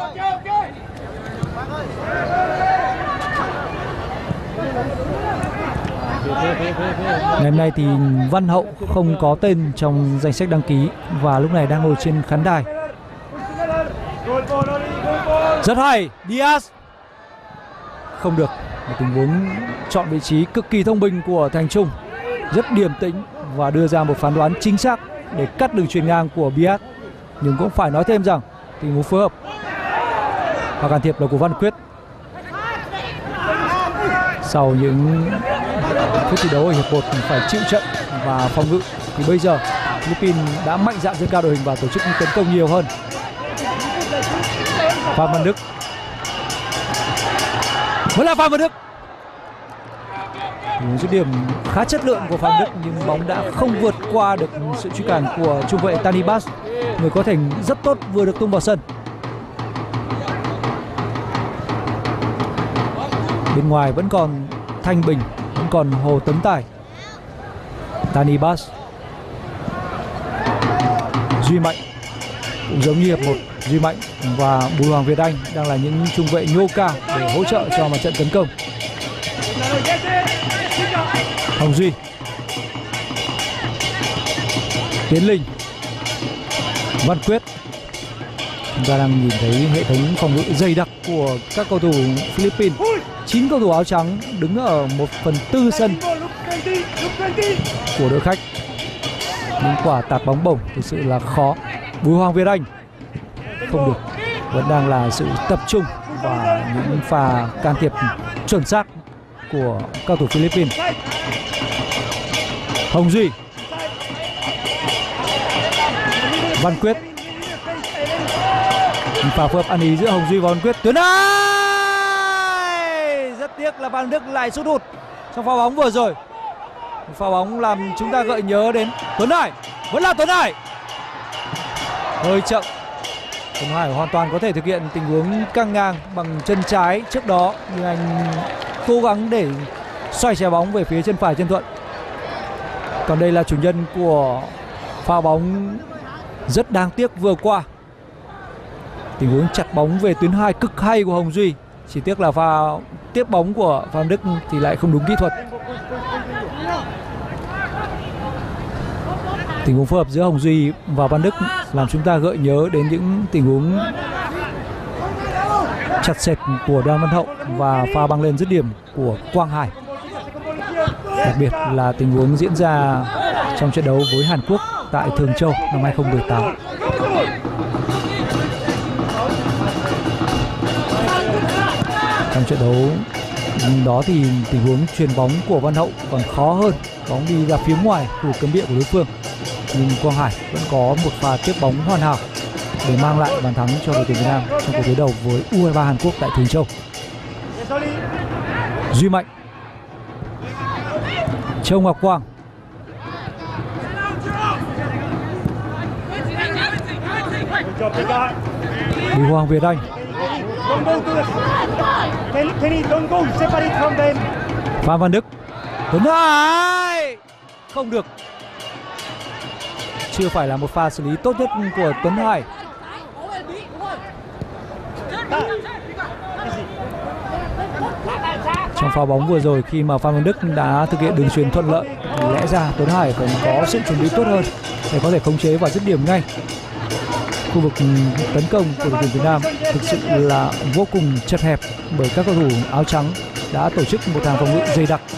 Ngày hôm nay thì Văn Hậu không có tên trong danh sách đăng ký và lúc này đang ngồi trên khán đài. Rất hay, Diaz. Không được. Một tình huống chọn vị trí cực kỳ thông minh của Thành Trung, rất điềm tĩnh và đưa ra một phán đoán chính xác để cắt đường chuyền ngang của Biat. Nhưng cũng phải nói thêm rằng tình huống phối hợp và can thiệp là của Văn Quyết. Sau những phút thi đấu ở hiệp một phải chịu trận và phòng ngự thì bây giờ Philippines đã mạnh dạn dâng cao đội hình và tổ chức tấn công nhiều hơn. Phạm Văn Đức, vẫn là Phạm Văn Đức. Một dứt điểm khá chất lượng của Phạm Đức nhưng bóng đã không vượt qua được sự truy cản của trung vệ Tanibas, người có thành rất tốt vừa được tung vào sân. Bên ngoài vẫn còn Thanh Bình, vẫn còn Hồ Tấn Tài. Tanibas, Duy Mạnh cũng giống như hiệp một. Duy Mạnh và Bùi Hoàng Việt Anh đang là những trung vệ nhô cao để hỗ trợ cho mặt trận tấn công. Hồng Duy, Tiến Linh, Văn Quyết. Chúng ta đang nhìn thấy hệ thống phòng ngự dày đặc của các cầu thủ Philippines. chín cầu thủ áo trắng đứng ở một phần tư sân của đội khách. Những quả tạt bóng bổng thực sự là khó. Bùi Hoàng Việt Anh không được, vẫn đang là sự tập trung và những pha can thiệp chuẩn xác của cầu thủ Philippines. Hồng Duy, Văn Quyết. Pha phối hợp ăn ý giữa Hồng Duy và Văn Quyết. Tuyến Ái! Rất tiếc là Văn Đức lại sút hụt trong pha bóng vừa rồi. Pha bóng làm chúng ta gợi nhớ đến Tuấn Hải. Vẫn là Tuấn Hải. Hơi chậm. Tuấn Hải hoàn toàn có thể thực hiện tình huống căng ngang bằng chân trái trước đó, nhưng anh cố gắng để xoay trái bóng về phía chân phải chân thuận. Còn đây là chủ nhân của pha bóng rất đáng tiếc vừa qua. Tình huống chặt bóng về tuyến hai cực hay của Hồng Duy. Chỉ tiếc là pha tiếp bóng của Phạm Đức thì lại không đúng kỹ thuật. Tình huống phối hợp giữa Hồng Duy và Văn Đức làm chúng ta gợi nhớ đến những tình huống chặt sệt của Đoàn Văn Hậu và pha băng lên dứt điểm của Quang Hải. Đặc biệt là tình huống diễn ra trong trận đấu với Hàn Quốc tại Thường Châu năm hai không một tám. Trong trận đấu đó thì tình huống chuyền bóng của Văn Hậu còn khó hơn, bóng đi ra phía ngoài khu cấm địa của đối phương, nhưng Quang Hải vẫn có một pha tiếp bóng hoàn hảo để mang lại bàn thắng cho đội tuyển Việt Nam trong cuộc đối đầu với U hai mươi ba Hàn Quốc tại Thường Châu. Duy Mạnh, Châu Ngọc Quang, Bùi Hoàng Việt Anh, Phạm Văn Đức, Tuấn Hải không được. Chưa phải là một pha xử lý tốt nhất của Tuấn Hải. Trong pha bóng vừa rồi khi mà Phạm Văn Đức đã thực hiện đường chuyền thuận lợi lẽ ra Tuấn Hải cần có sự chuẩn bị tốt hơn để có thể khống chế và dứt điểm ngay. Khu vực tấn công của đội tuyển Việt Nam thực sự là vô cùng chật hẹp bởi các cầu thủ áo trắng đã tổ chức một hàng phòng ngự dày đặc.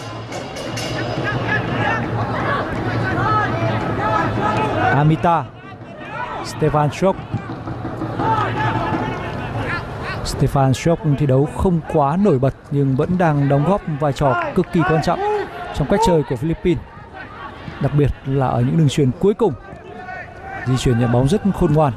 Amita, Stefan Struijk. Stefan Struijk thi đấu không quá nổi bật nhưng vẫn đang đóng góp vai trò cực kỳ quan trọng trong cách chơi của Philippines, đặc biệt là ở những đường chuyền cuối cùng. Di chuyển nhận bóng rất khôn ngoan.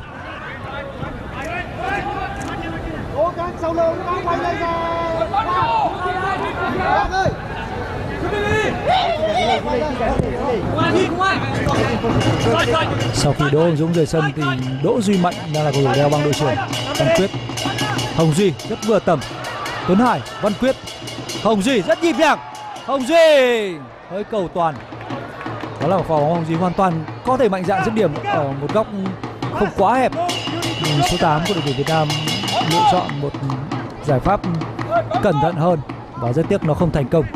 Sau khi Đỗ Hồng Dũng rời sân thì Đỗ Duy Mạnh đang là cầu thủ đeo băng đội trưởng. Văn Quyết, Hồng Duy rất vừa tầm. Tuấn Hải, Văn Quyết, Hồng Duy rất nhịp nhàng. Hồng Duy hơi cầu toàn. Đó là một pha bóng Hồng Duy hoàn toàn có thể mạnh dạn dứt điểm ở một góc không quá hẹp. Nhưng số tám của đội tuyển Việt Nam lựa chọn một giải pháp cẩn thận hơn và rất tiếc nó không thành công.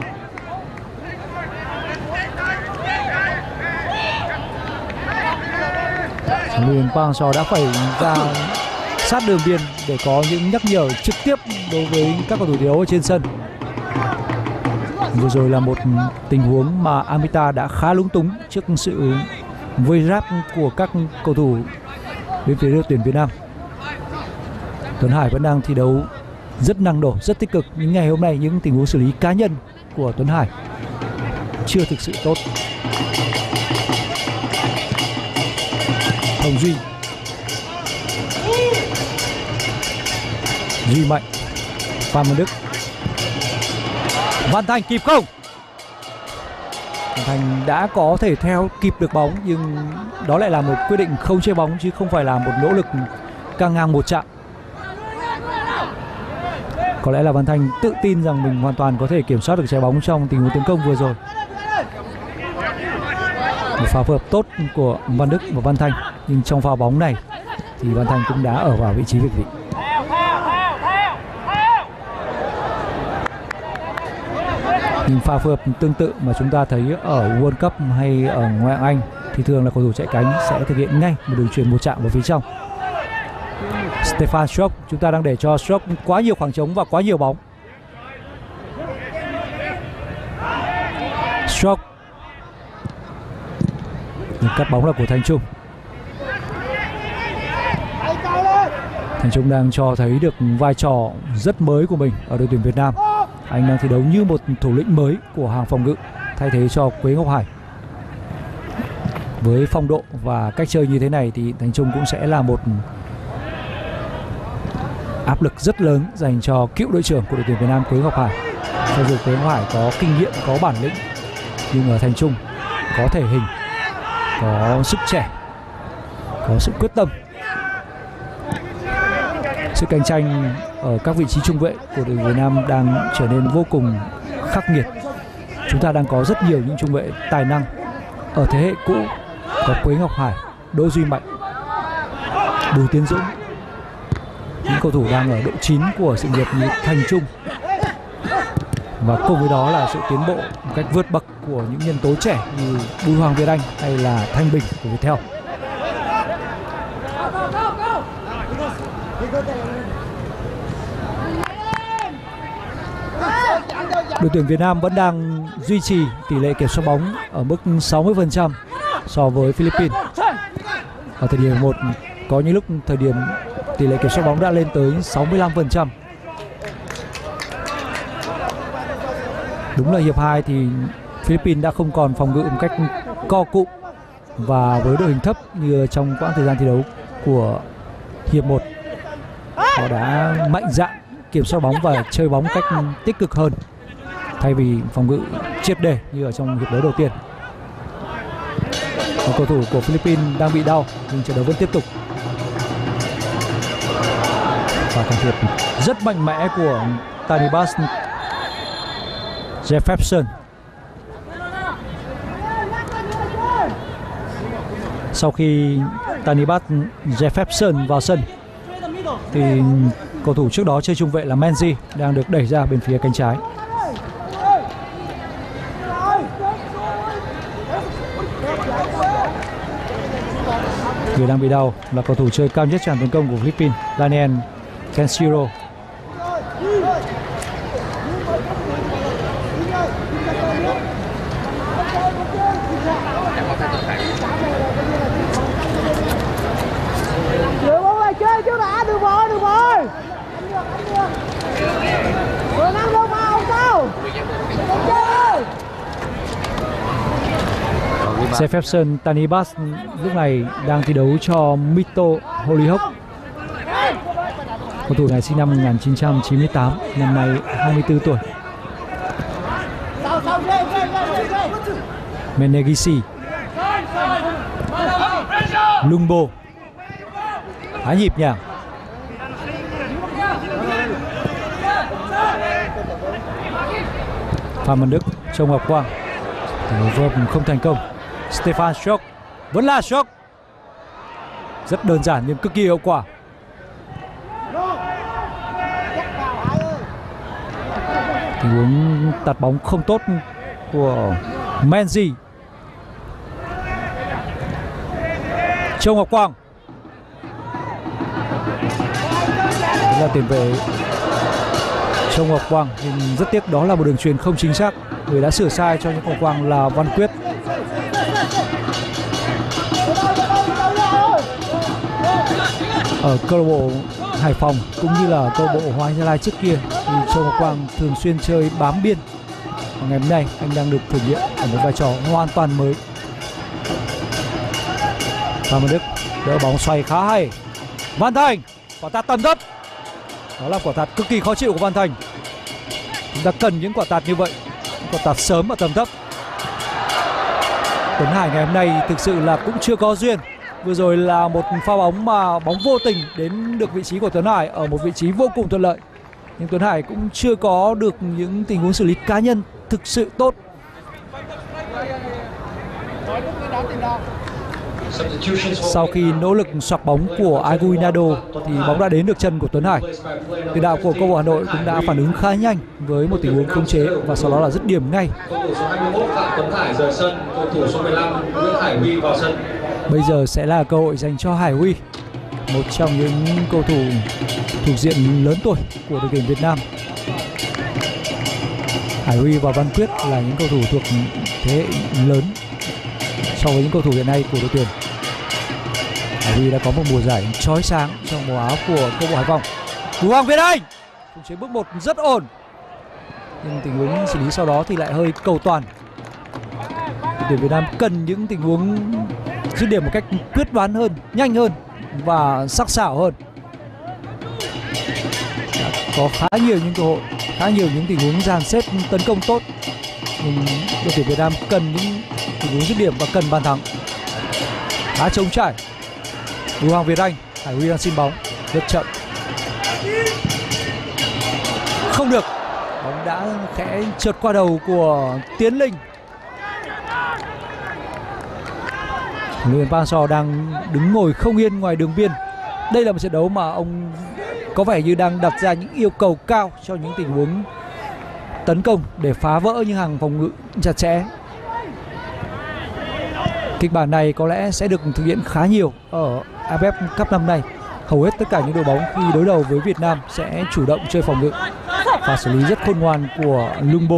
Nguyễn Quang Sò đã phải ra sát đường biên để có những nhắc nhở trực tiếp đối với các cầu thủ thi đấu ở trên sân. Vừa rồi là một tình huống mà Amita đã khá lúng túng trước sự vây ráp của các cầu thủ bên phía đội tuyển Việt Nam. Tuấn Hải vẫn đang thi đấu rất năng nổ, rất tích cực, nhưng ngày hôm nay những tình huống xử lý cá nhân của Tuấn Hải chưa thực sự tốt. Hồng Duy, Duy Mạnh, Phan Văn Đức, Văn Thành kịp không? Văn Thành đã có thể theo kịp được bóng nhưng đó lại là một quyết định không chơi bóng chứ không phải là một nỗ lực căng ngang một chạm. Có lẽ là Văn Thành tự tin rằng mình hoàn toàn có thể kiểm soát được trái bóng trong tình huống tấn công vừa rồi. Một pha phối hợp tốt của Văn Đức và Văn Thành, nhưng trong pha bóng này thì Văn Thành cũng đã ở vào vị trí việt vị. Nhưng pha phối hợp tương tự mà chúng ta thấy ở World Cup hay ở ngoại hạng Anh thì thường là cầu thủ chạy cánh sẽ thực hiện ngay một đường chuyền một chạm vào phía trong. Stefan Struijk, chúng ta đang để cho Struijk quá nhiều khoảng trống và quá nhiều bóng. Struijk, nhưng cắt bóng là của Thành Trung. Thành Trung đang cho thấy được vai trò rất mới của mình ở đội tuyển Việt Nam. Anh đang thi đấu như một thủ lĩnh mới của hàng phòng ngự, thay thế cho Quế Ngọc Hải. Với phong độ và cách chơi như thế này thì Thành Trung cũng sẽ là một áp lực rất lớn dành cho cựu đội trưởng của đội tuyển Việt Nam Quế Ngọc Hải. Cho dù Quế Ngọc Hải có kinh nghiệm, có bản lĩnh, nhưng ở Thành Trung có thể hình, có sức trẻ, có sự quyết tâm. Sự cạnh tranh ở các vị trí trung vệ của đội Việt Nam đang trở nên vô cùng khắc nghiệt. Chúng ta đang có rất nhiều những trung vệ tài năng. Ở thế hệ cũ có Quế Ngọc Hải, Đỗ Duy Mạnh, Bùi Tiến Dũng. Những cầu thủ đang ở độ chín của sự nghiệp như Thành Trung. Và cùng với đó là sự tiến bộ một cách vượt bậc của những nhân tố trẻ như Bùi Hoàng Việt Anh hay là Thanh Bình của Viettel. Đội tuyển Việt Nam vẫn đang duy trì tỷ lệ kiểm soát bóng ở mức sáu mươi phần trăm so với Philippines. Ở thời điểm một, có những lúc thời điểm tỷ lệ kiểm soát bóng đã lên tới sáu mươi lăm phần trăm. Đúng là hiệp hai thì Philippines đã không còn phòng ngự một cách co cụm và với đội hình thấp như trong quãng thời gian thi đấu của hiệp một. Họ đã mạnh dạn kiểm soát bóng và chơi bóng cách tích cực hơn thay vì phòng ngự triệt để như ở trong hiệp đấu đầu tiên. Và cầu thủ của Philippines đang bị đau nhưng trận đấu vẫn tiếp tục. Và can thiệp rất mạnh mẽ của Tanibas Jefferson. Sau khi Tanibas Jefferson vào sân thì cầu thủ trước đó chơi trung vệ là Menzi đang được đẩy ra bên phía cánh trái. Người đang bị đau là cầu thủ chơi cao nhất tràn tấn công của Philippines, Daniel Kenshiro. Đưa bóng lại chơi chứ đã, đừng vội, đừng vội. Vừa năng đâu mà không sao. Jefferson Tanibas lúc này đang thi đấu cho Mito Holyoke. Cầu thủ này sinh năm một nghìn chín trăm chín mươi tám, năm nay hai mươi tư tuổi. Menegisi, Lungbo, khá nhịp nhàng. Phan Văn Đức, Châu Ngọc Quang, vợp không thành công. Stefan Schock, vẫn là Schock, rất đơn giản nhưng cực kỳ hiệu quả. Tình huống tạt bóng không tốt của Menzi. Châu Ngọc Quang, đó là tiền vệ Châu Ngọc Quang, nhưng rất tiếc đó là một đường chuyền không chính xác. Người đã sửa sai cho những Ngọc Quang là Văn Quyết. Ở câu lạc bộ Hải Phòng cũng như là câu lạc bộ Hoàng Anh Gia Lai trước kia thì Châu Ngọc Quang thường xuyên chơi bám biên. Và ngày hôm nay anh đang được thử nghiệm ở một vai trò hoàn toàn mới. Phan Văn Đức đỡ bóng xoay khá hay. Văn Thành, quả tạt tầm thấp. Đó là quả tạt cực kỳ khó chịu của Văn Thành. Chúng ta cần những quả tạt như vậy, những quả tạt sớm và tầm thấp. Tuấn Hải ngày hôm nay thực sự là cũng chưa có duyên. Vừa rồi là một pha bóng mà bóng vô tình đến được vị trí của Tuấn Hải ở một vị trí vô cùng thuận lợi. Nhưng Tuấn Hải cũng chưa có được những tình huống xử lý cá nhân thực sự tốt. Sau khi nỗ lực xoạc bóng của Aguinaldo thì bóng đã đến được chân của Tuấn Hải. Tiền đạo của câu lạc bộ Hà Nội cũng đã phản ứng khá nhanh với một tình huống khống chế và sau đó là dứt điểm ngay. Cầu thủ số hai mươi mốt Phạm Tuấn Hải rời sân, cầu thủ số mười lăm Nguyễn Hải Huy vào sân. Bây giờ sẽ là cơ hội dành cho Hải Huy, một trong những cầu thủ thuộc diện lớn tuổi của đội tuyển Việt Nam. Hải Huy và Văn Quyết là những cầu thủ thuộc thế hệ lớn so với những cầu thủ hiện nay của đội tuyển. Hải Huy đã có một mùa giải chói sáng trong màu áo của câu lạc bộ Hải Phòng. Bùi Hoàng Việt Anh khống chế bước một rất ổn, nhưng tình huống xử lý sau đó thì lại hơi cầu toàn. Đội tuyển Việt Nam cần những tình huống dứt điểm một cách quyết đoán hơn, nhanh hơn và sắc sảo hơn. Đã có khá nhiều những cơ hội, khá nhiều những tình huống dàn xếp tấn công tốt, nhưng đội tuyển Việt Nam cần những tình huống dứt điểm và cần bàn thắng. Khá trống trải. Bùi Hoàng Việt Anh, Hải Huy đang xin bóng rất chậm, không được. Bóng đã khẽ trượt qua đầu của Tiến Linh. Huấn luyện viên Park Hang-seo đang đứng ngồi không yên ngoài đường biên. Đây là một trận đấu mà ông có vẻ như đang đặt ra những yêu cầu cao cho những tình huống tấn công để phá vỡ những hàng phòng ngự chặt chẽ. Kịch bản này có lẽ sẽ được thực hiện khá nhiều ở a ép ép Cup năm nay. Hầu hết tất cả những đội bóng khi đối đầu với Việt Nam sẽ chủ động chơi phòng ngự và xử lý rất khôn ngoan của Lungbo.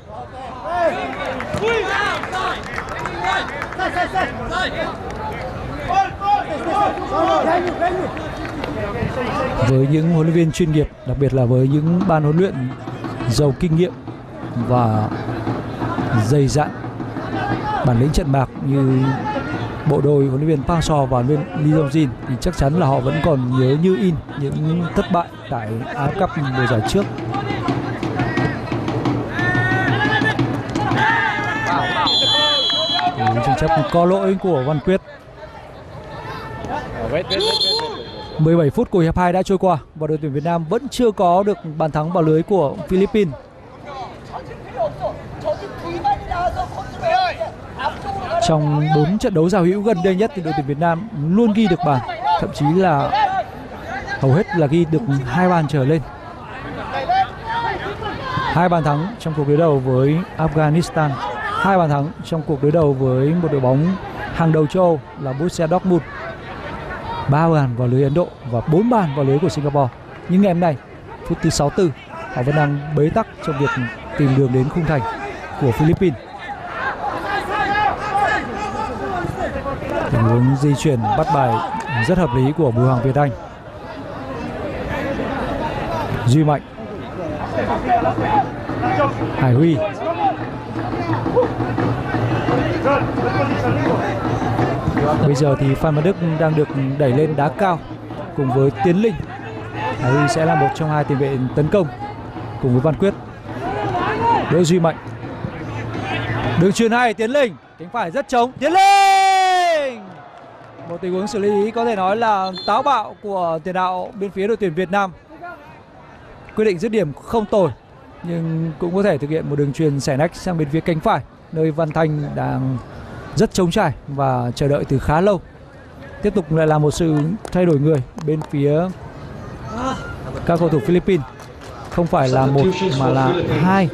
Với những huấn luyện viên chuyên nghiệp, đặc biệt là với những ban huấn luyện giàu kinh nghiệm và dày dặn bản lĩnh trận bạc như bộ đôi huấn luyện viên Park Hang-seo và huấn luyện viên Lee Dong-jin thì chắc chắn là họ vẫn còn nhớ như in những thất bại tại a ép ép Cup mùa giải trước. Tranh chấp có lỗi của Văn Quyết. mười bảy phút của hiệp hai đã trôi qua và đội tuyển Việt Nam vẫn chưa có được bàn thắng vào lưới của Philippines. Trong bốn trận đấu giao hữu gần đây nhất thì đội tuyển Việt Nam luôn ghi được bàn, thậm chí là hầu hết là ghi được hai bàn trở lên. Hai bàn thắng trong cuộc đối đầu với Afghanistan, hai bàn thắng trong cuộc đối đầu với một đội bóng hàng đầu châu Âu là Borussia Dortmund. ba bàn vào lưới Ấn Độ và bốn bàn vào lưới của Singapore. Nhưng ngày hôm nay, phút thứ sáu mươi tư, họ vẫn đang bế tắc trong việc tìm đường đến khung thành của Philippines. Tình huống di chuyển bắt bài rất hợp lý của Bùi Hoàng Việt Anh. Duy Mạnh, Hải Huy, bây giờ thì Phan Văn Đức đang được đẩy lên đá cao cùng với Tiến Linh. Hải Huy sẽ là một trong hai tiền vệ tấn công cùng với Văn Quyết. Đỗ Duy Mạnh, đường chuyền hay, Tiến Linh, cánh phải rất trống, Tiến Linh. Một tình huống xử lý có thể nói là táo bạo của tiền đạo bên phía đội tuyển Việt Nam. Quyết định dứt điểm không tồi, nhưng cũng có thể thực hiện một đường chuyền xẻ nách sang bên phía cánh phải, nơi Văn Thanh đang rất trống trải và chờ đợi từ khá lâu. Tiếp tục lại là một sự thay đổi người bên phía các cầu thủ Philippines. Không phải là một mà là hai.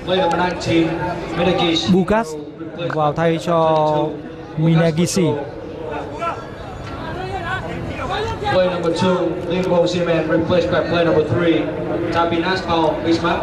Bukas vào thay cho Minagisi. Play number two, Limbo Simen replaced by play number three, Tapinas Paul Bismarck.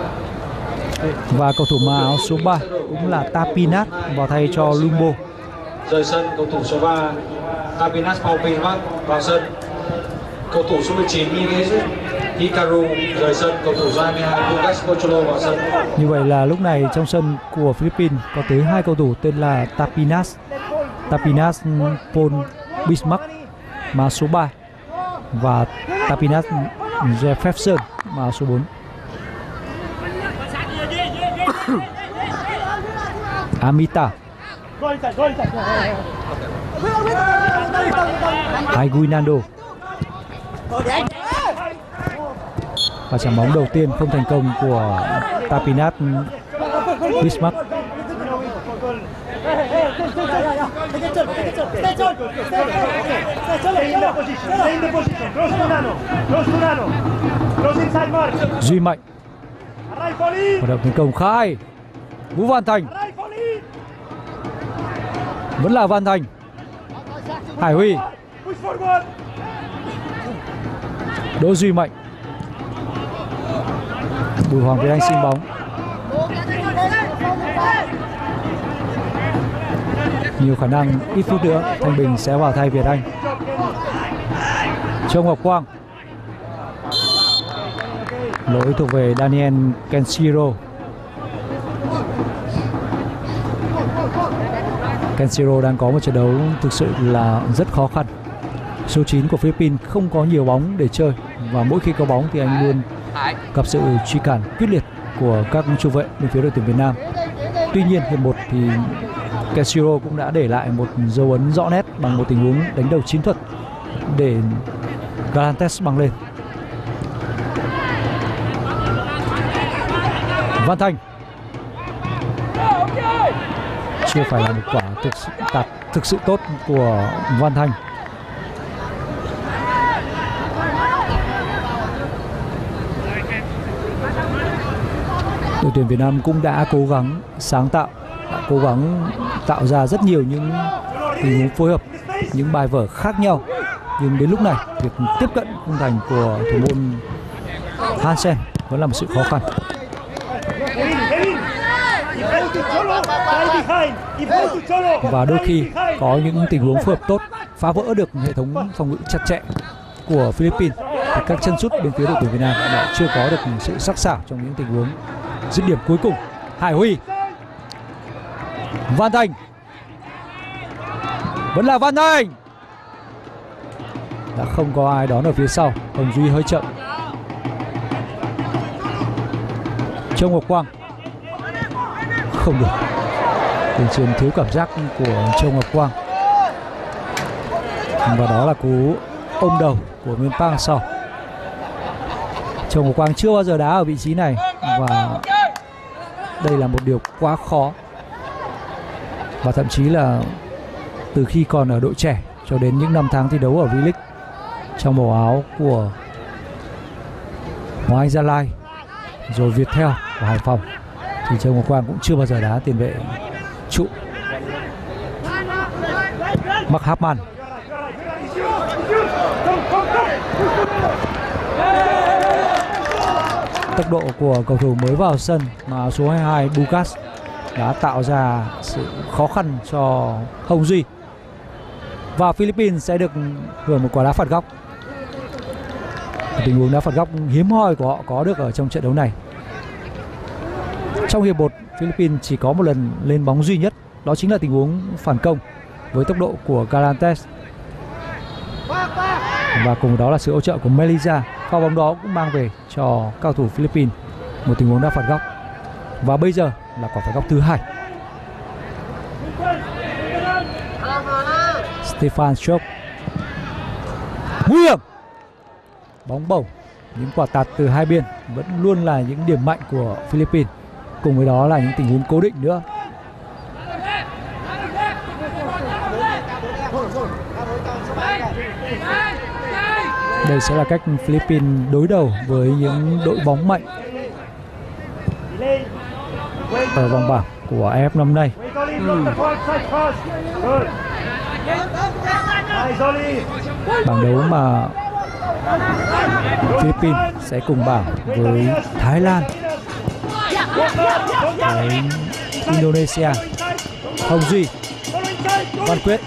Và cầu thủ mặc áo số ba cũng là Tapinas vào thay cho Lumbo. Rời sân cầu thủ số ba, Tapinas Paul Bismarck vào sân. Cầu thủ số mười chín Miguel Hikaru rời sân, cầu thủ số hai mươi hai Lucas Pocholo vào sân. Như vậy là lúc này trong sân của Philippines có tới hai cầu thủ tên là Tapinas, Tapinas Paul Bismarck mà số ba và Tapinas Jefferson mà số bốn. Amita, Aguinaldo. Và trái bóng đầu tiên không thành công của Tapinas Bismarck. Duy Mạnh, hoạt động tấn công khai. Vũ Văn Thành, vẫn là Văn Thành. Hải Huy, Đỗ Duy Mạnh, Bùi Hoàng Việt Anh xin bóng. Nhiều khả năng ít phút nữa Thanh Bình sẽ vào thay Việt Anh. Châu Ngọc Quang, lỗi thuộc về Daniel Kenshiro. Kenshiro đang có một trận đấu thực sự là rất khó khăn. Số chín của Philippines không có nhiều bóng để chơi, và mỗi khi có bóng thì anh luôn gặp sự truy cản quyết liệt của các trung vệ bên phía đội tuyển Việt Nam. Tuy nhiên hiệp một thì Kenshiro cũng đã để lại một dấu ấn rõ nét bằng một tình huống đánh đầu chiến thuật để Galantes băng lên. Văn Thành, chưa phải là một quả thực sự tạt thực sự tốt của Văn Thành. Đội tuyển Việt Nam cũng đã cố gắng sáng tạo, đã cố gắng tạo ra rất nhiều những tình huống phối hợp, những bài vở khác nhau. Nhưng đến lúc này, việc tiếp cận khung thành của thủ môn Hansen vẫn là một sự khó khăn. Và đôi khi có những tình huống phối hợp tốt phá vỡ được hệ thống phòng ngự chặt chẽ của Philippines, thì các chân sút bên phía đội tuyển Việt Nam đã chưa có được sự sắc sảo trong những tình huống dứt điểm cuối cùng. Hải Huy, Văn Thành, vẫn là Văn Thành, đã không có ai đón ở phía sau. Hồng Duy hơi chậm. Châu Ngọc Quang, không được. Đường chuyền thiếu cảm giác của Châu Ngọc Quang, và đó là cú ôm đầu của Nguyên Pang sau. Châu Ngọc Quang chưa bao giờ đá ở vị trí này, và đây là một điều quá khó. Và thậm chí là từ khi còn ở đội trẻ cho đến những năm tháng thi đấu ở V-League trong màu áo của Hoàng Anh Gia Lai rồi Viettel của Hải Phòng, thì Châu Ngọc Quang cũng chưa bao giờ đá tiền vệ trụ. Mark Hapman, Tốc độ của cầu thủ mới vào sân mà số hai mươi hai Bugas đã tạo ra sự khó khăn cho Hồng Duy. Và Philippines sẽ được hưởng một quả đá phạt góc. Tình huống đá phạt góc hiếm hoi của họ có được ở trong trận đấu này. Trong hiệp một, Philippines chỉ có một lần lên bóng duy nhất, đó chính là tình huống phản công với tốc độ của Galantes. Và cùng đó là sự hỗ trợ của Melisa. Pha bóng đó cũng mang về cho cao thủ Philippines một tình huống đá phạt góc. Và bây giờ là quả phạt góc thứ hai. Stefan Strupp. Nguy hiểm. Bóng bổng. Những quả tạt từ hai biên vẫn luôn là những điểm mạnh của Philippines. Cùng với đó là những tình huống cố định nữa. Đây sẽ là cách Philippines đối đầu với những đội bóng mạnh ở vòng bảng của a ép ép năm nay. Ừ. Bảng đấu mà Philippines sẽ cùng bảng với Thái Lan, với Indonesia. Hồng Duy, Văn Quyết.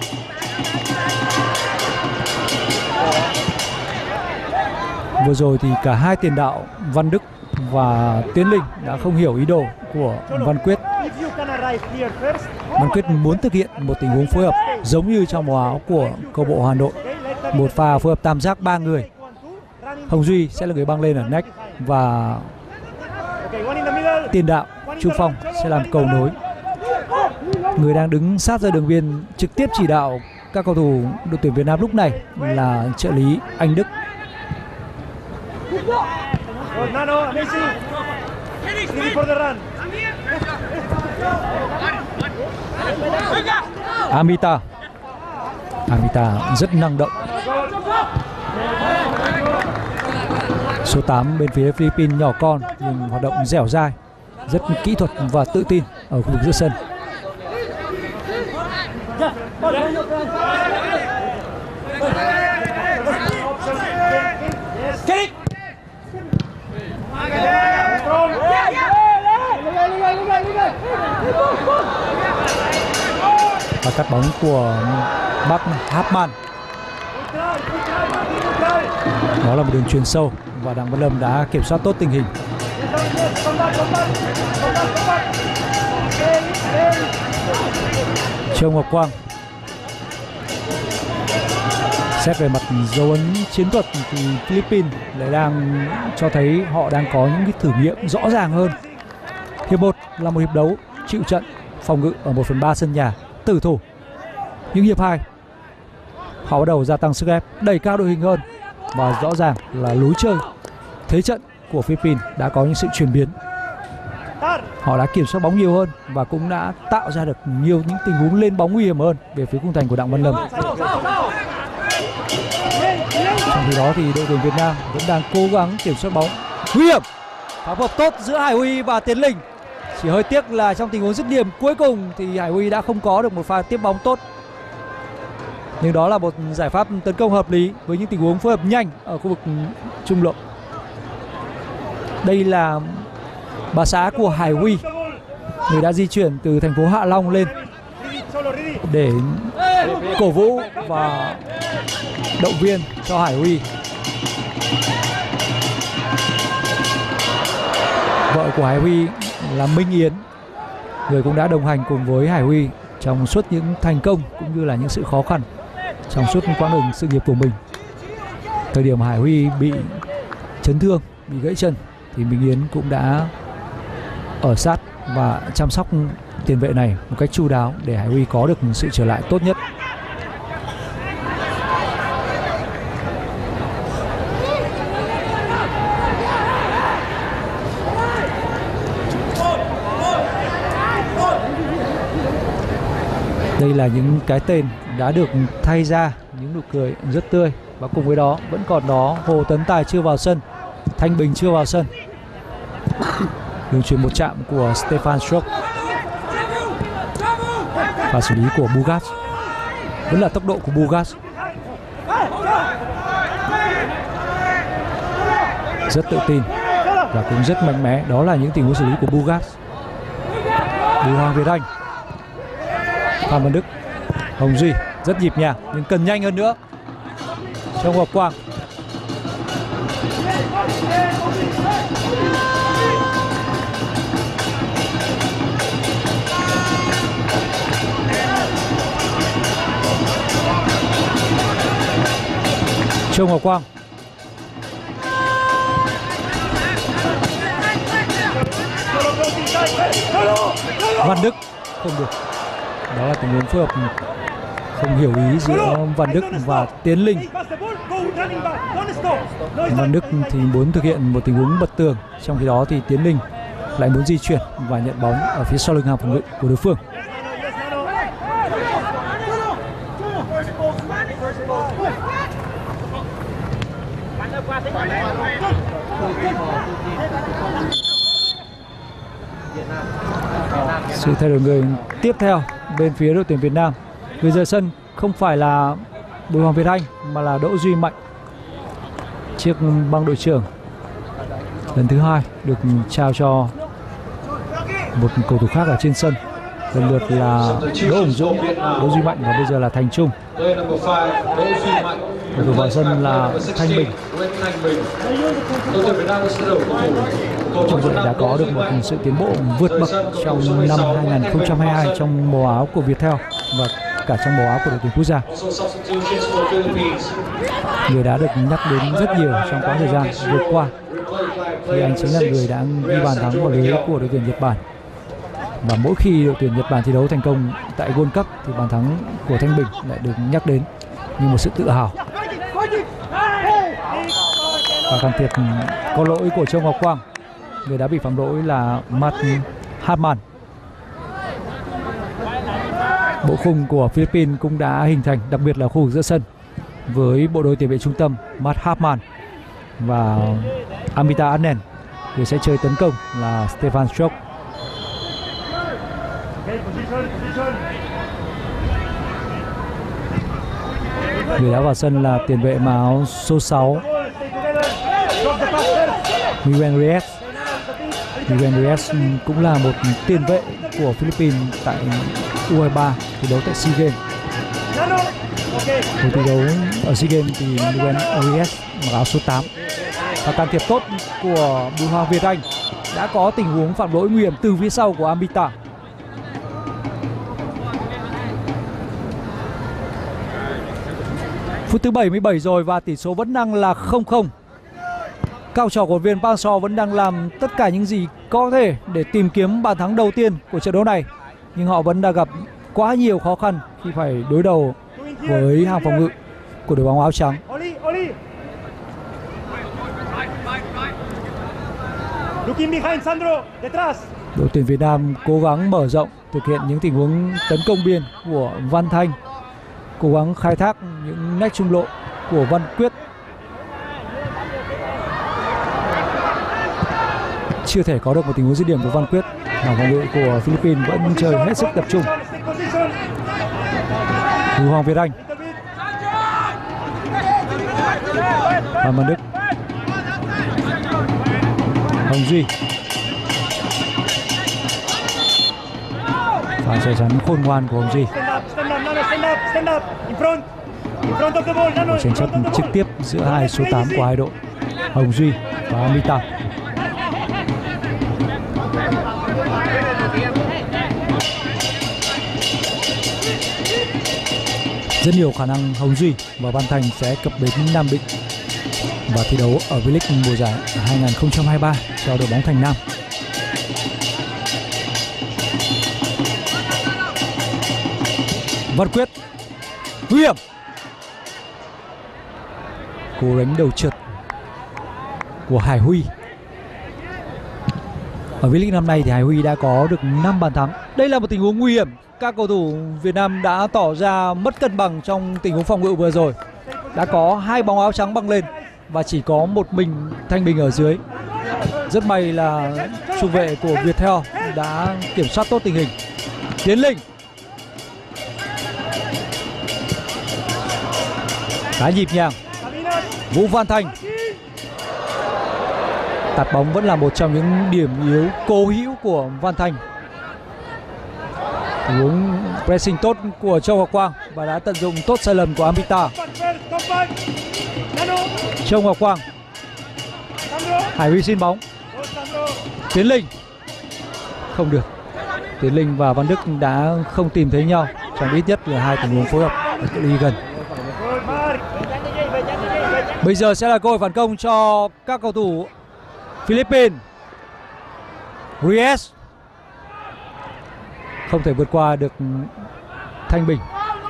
Vừa rồi thì cả hai tiền đạo Văn Đức và Tiến Linh đã không hiểu ý đồ của Văn Quyết. Văn Quyết muốn thực hiện một tình huống phối hợp giống như trong màu áo của câu bộ Hà Nội, một pha phối hợp tam giác ba người. Hồng Duy sẽ là người băng lên ở nách và tiền đạo Trung Phong sẽ làm cầu nối. Người đang đứng sát ra đường biên trực tiếp chỉ đạo các cầu thủ đội tuyển Việt Nam lúc này là trợ lý Anh Đức. Amita. Amita rất năng động. Số tám bên phía Philippines nhỏ con nhưng hoạt động dẻo dai, rất kỹ thuật và tự tin ở khu vực giữa sân. Và cắt bóng của Bắc Hapman. Đó là một đường chuyền sâu và Đặng Văn Lâm đã kiểm soát tốt tình hình. Trương Ngọc Quang. Xét về mặt dấu ấn chiến thuật thì Philippines lại đang cho thấy họ đang có những cái thử nghiệm rõ ràng hơn. Hiệp một là một hiệp đấu chịu trận, phòng ngự ở một phần ba sân nhà, tử thủ. Nhưng hiệp hai họ bắt đầu gia tăng sức ép, đẩy cao đội hình hơn và rõ ràng là lối chơi, thế trận của Philippines đã có những sự chuyển biến. Họ đã kiểm soát bóng nhiều hơn và cũng đã tạo ra được nhiều những tình huống lên bóng nguy hiểm hơn về phía khung thành của Đặng Văn Lâm. Trong khi đó thì đội tuyển Việt Nam vẫn đang cố gắng kiểm soát bóng. Nguy hiểm. Phối hợp tốt giữa Hải Huy và Tiến Linh. Chỉ hơi tiếc là trong tình huống dứt điểm cuối cùng thì Hải Huy đã không có được một pha tiếp bóng tốt. Nhưng đó là một giải pháp tấn công hợp lý với những tình huống phối hợp nhanh ở khu vực trung lộ. Đây là bà xã của Hải Huy, người đã di chuyển từ thành phố Hạ Long lên để cổ vũ và động viên cho Hải Huy. Vợ của Hải Huy là Minh Yến, người cũng đã đồng hành cùng với Hải Huy trong suốt những thành công cũng như là những sự khó khăn trong suốt quãng đường sự nghiệp của mình. Thời điểm Hải Huy bị chấn thương, bị gãy chân thì Minh Yến cũng đã ở sát và chăm sóc tiền vệ này một cách chu đáo để Hải Huy có được sự trở lại tốt nhất. Đây là những cái tên đã được thay ra, những nụ cười rất tươi. Và cùng với đó vẫn còn đó Hồ Tấn Tài chưa vào sân, Thanh Bình chưa vào sân. Đường chuyền một chạm của Stefan Strupp và xử lý của Bugas. Vẫn là tốc độ của Bugas. rất tự tin và cũng rất mạnh mẽ. Đó là những tình huống xử lý của Bugat. Bùi Hoàng Việt Anh, Phan Văn Đức, Hồng Duy rất nhịp nhàng nhưng cần nhanh hơn nữa. Châu Ngọc Quang, Châu Ngọc Quang, Văn Đức không được. Đó là tình huống phối hợp không hiểu ý giữa Văn Đức và Tiến Linh. Văn Đức thì muốn thực hiện một tình huống bật tường, trong khi đó thì Tiến Linh lại muốn di chuyển và nhận bóng ở phía sau lưng hàng phòng ngự của đối phương. Sự thay đổi người tiếp theo bên phía đội tuyển Việt Nam, người rời sân không phải là Bùi Hoàng Việt Anh mà là Đỗ Duy Mạnh. Chiếc băng đội trưởng lần thứ hai được trao cho một cầu thủ khác ở trên sân, lần lượt là Đỗ Hùng Dũng, Đỗ Duy Mạnh và bây giờ là Thành Trung. Cầu thủ vào sân là Thanh Bình. Trong đội đã có được một sự tiến bộ vượt bậc trong năm hai nghìn không trăm hai mươi hai trong màu áo của Viettel và cả trong màu áo của đội tuyển quốc gia. Người đã được nhắc đến rất nhiều trong quãng thời gian vừa qua, thì anh chính là người đã ghi bàn thắng vào lưới của đội tuyển Nhật Bản. Và mỗi khi đội tuyển Nhật Bản thi đấu thành công tại World Cup thì bàn thắng của Thanh Bình lại được nhắc đến như một sự tự hào. Và can thiệp có lỗi của Châu Ngọc Quang. Người đã bị phạm lỗi là Matt Hartman. Bộ khung của Philippines cũng đã hình thành, đặc biệt là khu vực giữa sân, với bộ đôi tiền vệ trung tâm Matt Hartman và Amita Anen. Người sẽ chơi tấn công là Stefan Strock. Người đã vào sân là tiền vệ mặc áo số sáu Miguel Reyes. Miguel Reyes cũng là một tiền vệ của Philippines tại U hai mươi ba thi đấu tại SEA Games. Hồi thi đấu ở SEA Games thì Miguel Reyes mặc áo số tám. Và can thiệp tốt của Bùi Hoàng Việt Anh. Đã có tình huống phạm lỗi nguy hiểm từ phía sau của Amita. Phút thứ bảy mươi bảy rồi và tỷ số vẫn đang là không không. Cao trò của huấn luyện viên Park Hang-seo vẫn đang làm tất cả những gì có thể để tìm kiếm bàn thắng đầu tiên của trận đấu này, nhưng họ vẫn đang gặp quá nhiều khó khăn khi phải đối đầu với hàng phòng ngự của đội bóng áo trắng. Đội tuyển Việt Nam cố gắng mở rộng, thực hiện những tình huống tấn công biên của Văn Thanh, cố gắng khai thác những nét trung lộ của Văn Quyết. Chưa thể có được một tình huống dứt điểm của Văn Quyết. Hàng phòng ngự của Philippines vẫn chơi hết sức tập trung. Bùi Hoàng Việt Anh, Phan Văn Đức, Hồng Duy. Pha che chắn khôn ngoan của Hồng Duy. Một tranh chấp trực tiếp giữa hai số tám của hai đội, Hồng Duy và Amita. Rất nhiều khả năng Hồng Duy và Văn Thành sẽ cập bến Nam Định và thi đấu ở V-League mùa giải hai nghìn không trăm hai mươi ba cho đội bóng Thành Nam. Văn Quyết nguy hiểm, cố đánh đầu trượt của Hải Huy. Ở V-League năm nay thì Hải Huy đã có được năm bàn thắng. Đây là một tình huống nguy hiểm. Các cầu thủ Việt Nam đã tỏ ra mất cân bằng trong tình huống phòng ngự vừa rồi. Đã có hai bóng áo trắng băng lên và chỉ có một mình Thanh Bình ở dưới. Rất may là trung vệ của Viettel đã kiểm soát tốt tình hình. Tiến Linh, khá nhịp nhàng. Vũ Văn Thành, Tạt bóng vẫn là một trong những điểm yếu cố hữu của Văn Thành. Tình huống pressing tốt của Châu Ngọc Quang và đã tận dụng tốt sai lầm của Amita. Châu Ngọc Quang, Hải Huy xin bóng, Tiến Linh không được. Tiến Linh và Văn Đức đã không tìm thấy nhau trong ít nhất là hai tình huống phối hợp ở cự ly gần. Bây giờ sẽ là cơ hội phản công cho các cầu thủ Philippines. Reyes không thể vượt qua được Thanh Bình.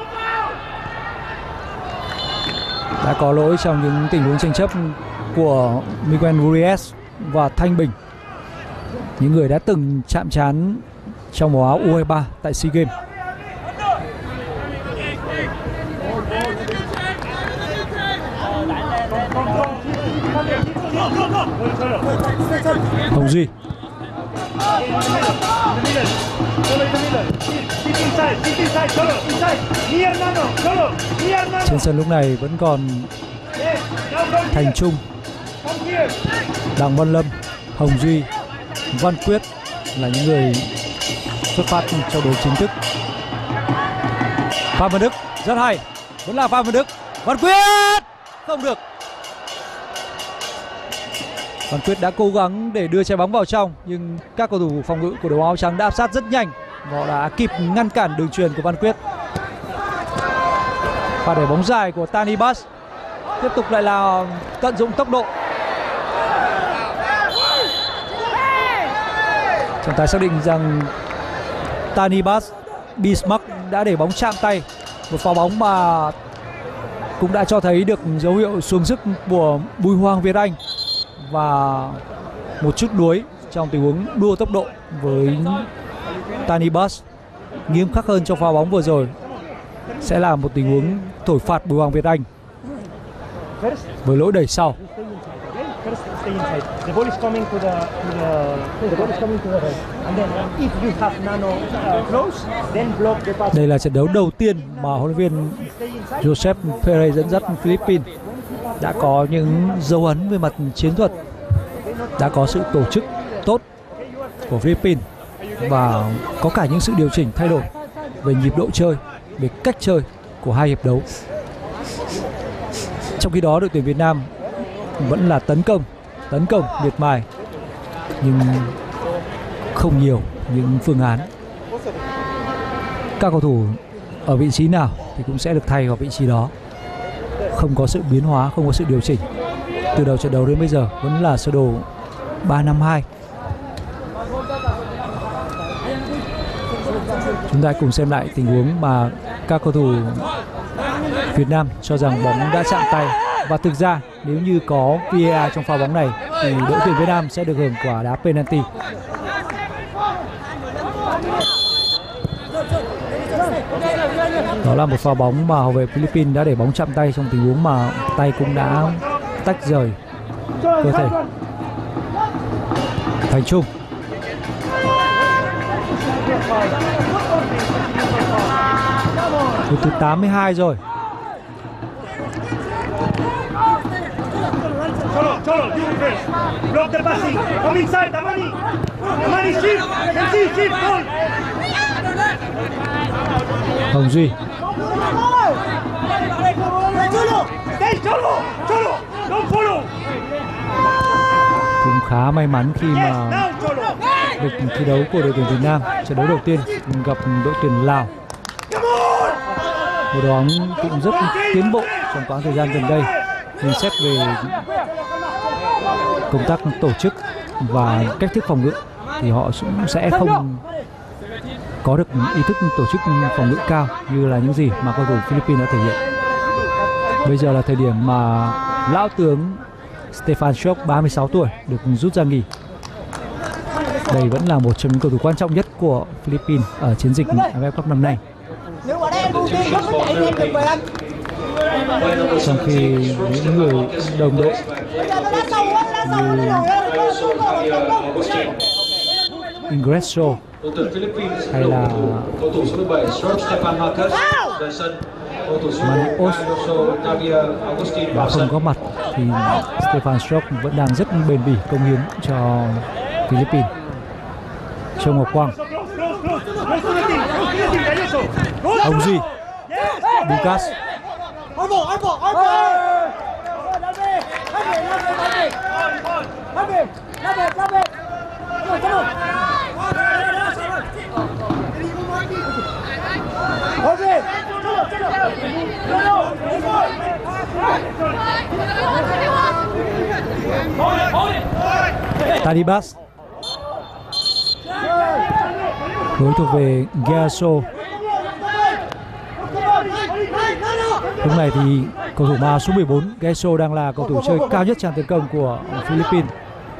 Đã có lỗi trong những tình huống tranh chấp của Miguel Reyes và Thanh Bình, những người đã từng chạm trán trong màu áo U hai mươi ba tại SEA Games. Hồng Duy, trên sân lúc này vẫn còn Thành Trung, Đặng Văn Lâm, Hồng Duy, Văn Quyết là những người xuất phát trong đội chính thức. Phan Văn Đức rất hay, vẫn là Phan Văn Đức. Văn Quyết không được. Văn Quyết đã cố gắng để đưa trái bóng vào trong, nhưng các cầu thủ phòng ngự của đội áo trắng đã áp sát rất nhanh. Họ đã kịp ngăn cản đường chuyền của Văn Quyết. Và để bóng dài của Tanibas tiếp tục lại là tận dụng tốc độ. Trọng tài xác định rằng Tanibas Bismarck đã để bóng chạm tay, một pha bóng mà cũng đã cho thấy được dấu hiệu xuống sức của Bùi Hoàng Việt Anh và một chút đuối trong tình huống đua tốc độ với Tanibas. Nghiêm khắc hơn trong pha bóng vừa rồi sẽ là một tình huống thổi phạt Bùi Hoàng Việt Anh với lỗi đẩy sau. Đây là trận đấu đầu tiên mà huấn luyện viên Joseph Perez dẫn dắt Philippines đã có những dấu ấn về mặt chiến thuật, đã có sự tổ chức tốt của Philippines và có cả những sự điều chỉnh thay đổi về nhịp độ chơi, về cách chơi của hai hiệp đấu. Trong khi đó đội tuyển Việt Nam vẫn là tấn công, tấn công miệt mài nhưng không nhiều những phương án. Các cầu thủ ở vị trí nào thì cũng sẽ được thay vào vị trí đó, không có sự biến hóa, không có sự điều chỉnh. Từ đầu trận đấu đến bây giờ vẫn là sơ đồ ba năm hai. Chúng ta cùng xem lại tình huống mà các cầu thủ Việt Nam cho rằng bóng đã chạm tay. Và thực ra nếu như có vê a rờ trong pha bóng này thì đội tuyển Việt Nam sẽ được hưởng quả đá penalty. Đó là một pha bóng mà hậu vệ Philippines đã để bóng chạm tay trong tình huống mà tay cũng đã tách rời cơ thể. Thành Trung, phút thứ tám mươi hai rồi. Cholo, Cholo, you first. Block the passing. Come inside, Damani. Damani, shift. Let's see, shift, goal. Hồng Duy, Stay, Cholo, Cholo. Don't follow. cũng khá may mắn khi Yes, mà now, Cholo. lịch thi đấu của đội tuyển Việt Nam trận đấu đầu tiên gặp đội tuyển Lào. Come on. Một đội bóng cũng rất tiến bộ trong quãng thời gian gần đây. Nhưng xét về công tác tổ chức và cách thức phòng ngự thì họ cũng sẽ không có được ý thức tổ chức phòng ngự cao như là những gì mà cầu thủ Philippines đã thể hiện. Bây giờ là thời điểm mà lão tướng Stefan Schoch ba mươi sáu tuổi được rút ra nghỉ. Đây vẫn là một trong những cầu thủ quan trọng nhất của Philippines ở chiến dịch a ép ép Cup năm nay. Nếu bọn em ưu tiên không có chạy thêm được về anh. Trong khi những người đồng đội như Ingresso Đội tuyển Philippines hay là cầu thủ số mười bảy Stefan Marcus rời sân. Manios đã không có mặt thì Stefan Struijk vẫn đang rất bền bỉ cống hiến cho Philippines. Châu Ngọc Quang, Hồng Duy, Lucas, Tadibas, đối thuộc về Geaso. Lúc này thì cầu thủ ma số mười bốn Geaso đang là cầu thủ chơi cao nhất trang tấn công của Philippines.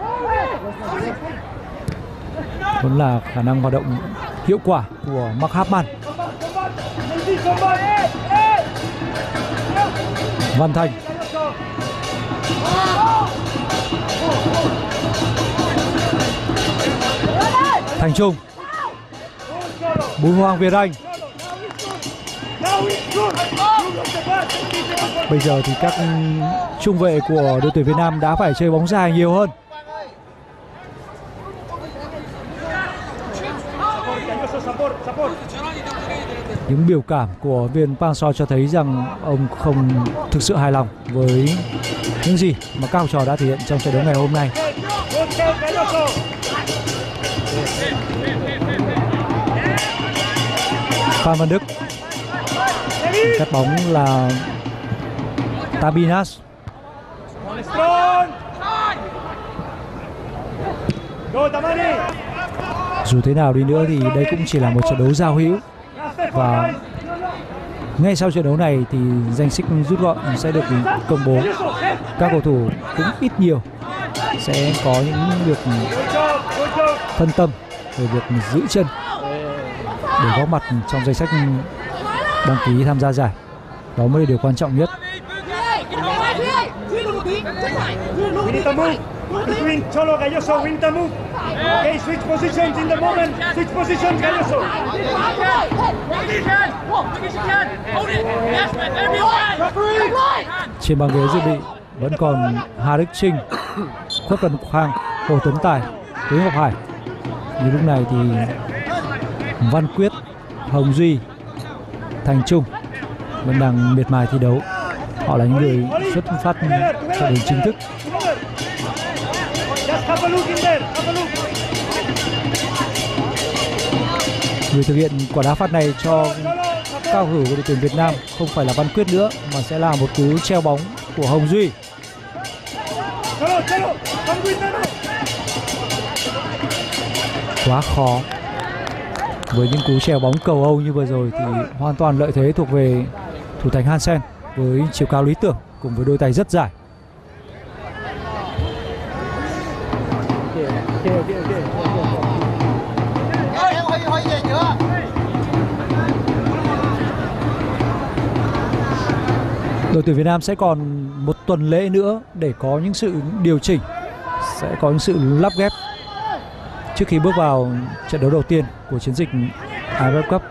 Vẫn là khả năng hoạt động hiệu quả của Mark Hapman. Văn Thành, Thành Trung, Bùi Hoàng Việt Anh. Bây giờ thì các trung vệ của đội tuyển Việt Nam đã phải chơi bóng dài nhiều hơn. Những biểu cảm của viên Park Hang-seo cho thấy rằng ông không thực sự hài lòng với những gì mà các học trò đã thể hiện trong trận đấu ngày hôm nay. Phan Văn Đức, cắt bóng là Tabinas. Dù thế nào đi nữa thì đây cũng chỉ là một trận đấu giao hữu, và ngay sau trận đấu này thì danh sách rút gọn sẽ được công bố. Các cầu thủ cũng ít nhiều sẽ có những việc phân tâm về việc giữ chân để góp mặt trong danh sách đăng ký tham gia giải. Đó mới là điều quan trọng nhất. We need to move between Cholo, Galloso. We need to move. Okay, switch positions in the moment. Switch positions, Galloso. Trên băng ghế dự bị vẫn còn Hà Đức Trinh, Khuất Văn Khang, Hồ Tuấn Tài, Tuấn Ngọc Hải. Nhưng lúc này thì Văn Quyết, Hồng Duy, Thành Trung vẫn đang miệt mài thi đấu. Họ là những người xuất phát cho đến chính thức. Người thực hiện quả đá phạt này cho các cầu thủ của đội tuyển Việt Nam không phải là Văn Quyết nữa, mà sẽ là một cú treo bóng của Hồng Duy. Quá khó. Với những cú treo bóng cầu Âu như vừa rồi thì hoàn toàn lợi thế thuộc về thủ thành Hansen với chiều cao lý tưởng cùng với đôi tay rất dài. Đội tuyển Việt Nam sẽ còn một tuần lễ nữa để có những sự điều chỉnh, sẽ có những sự lắp ghép trước khi bước vào trận đấu đầu tiên của chiến dịch a ép ép Cup.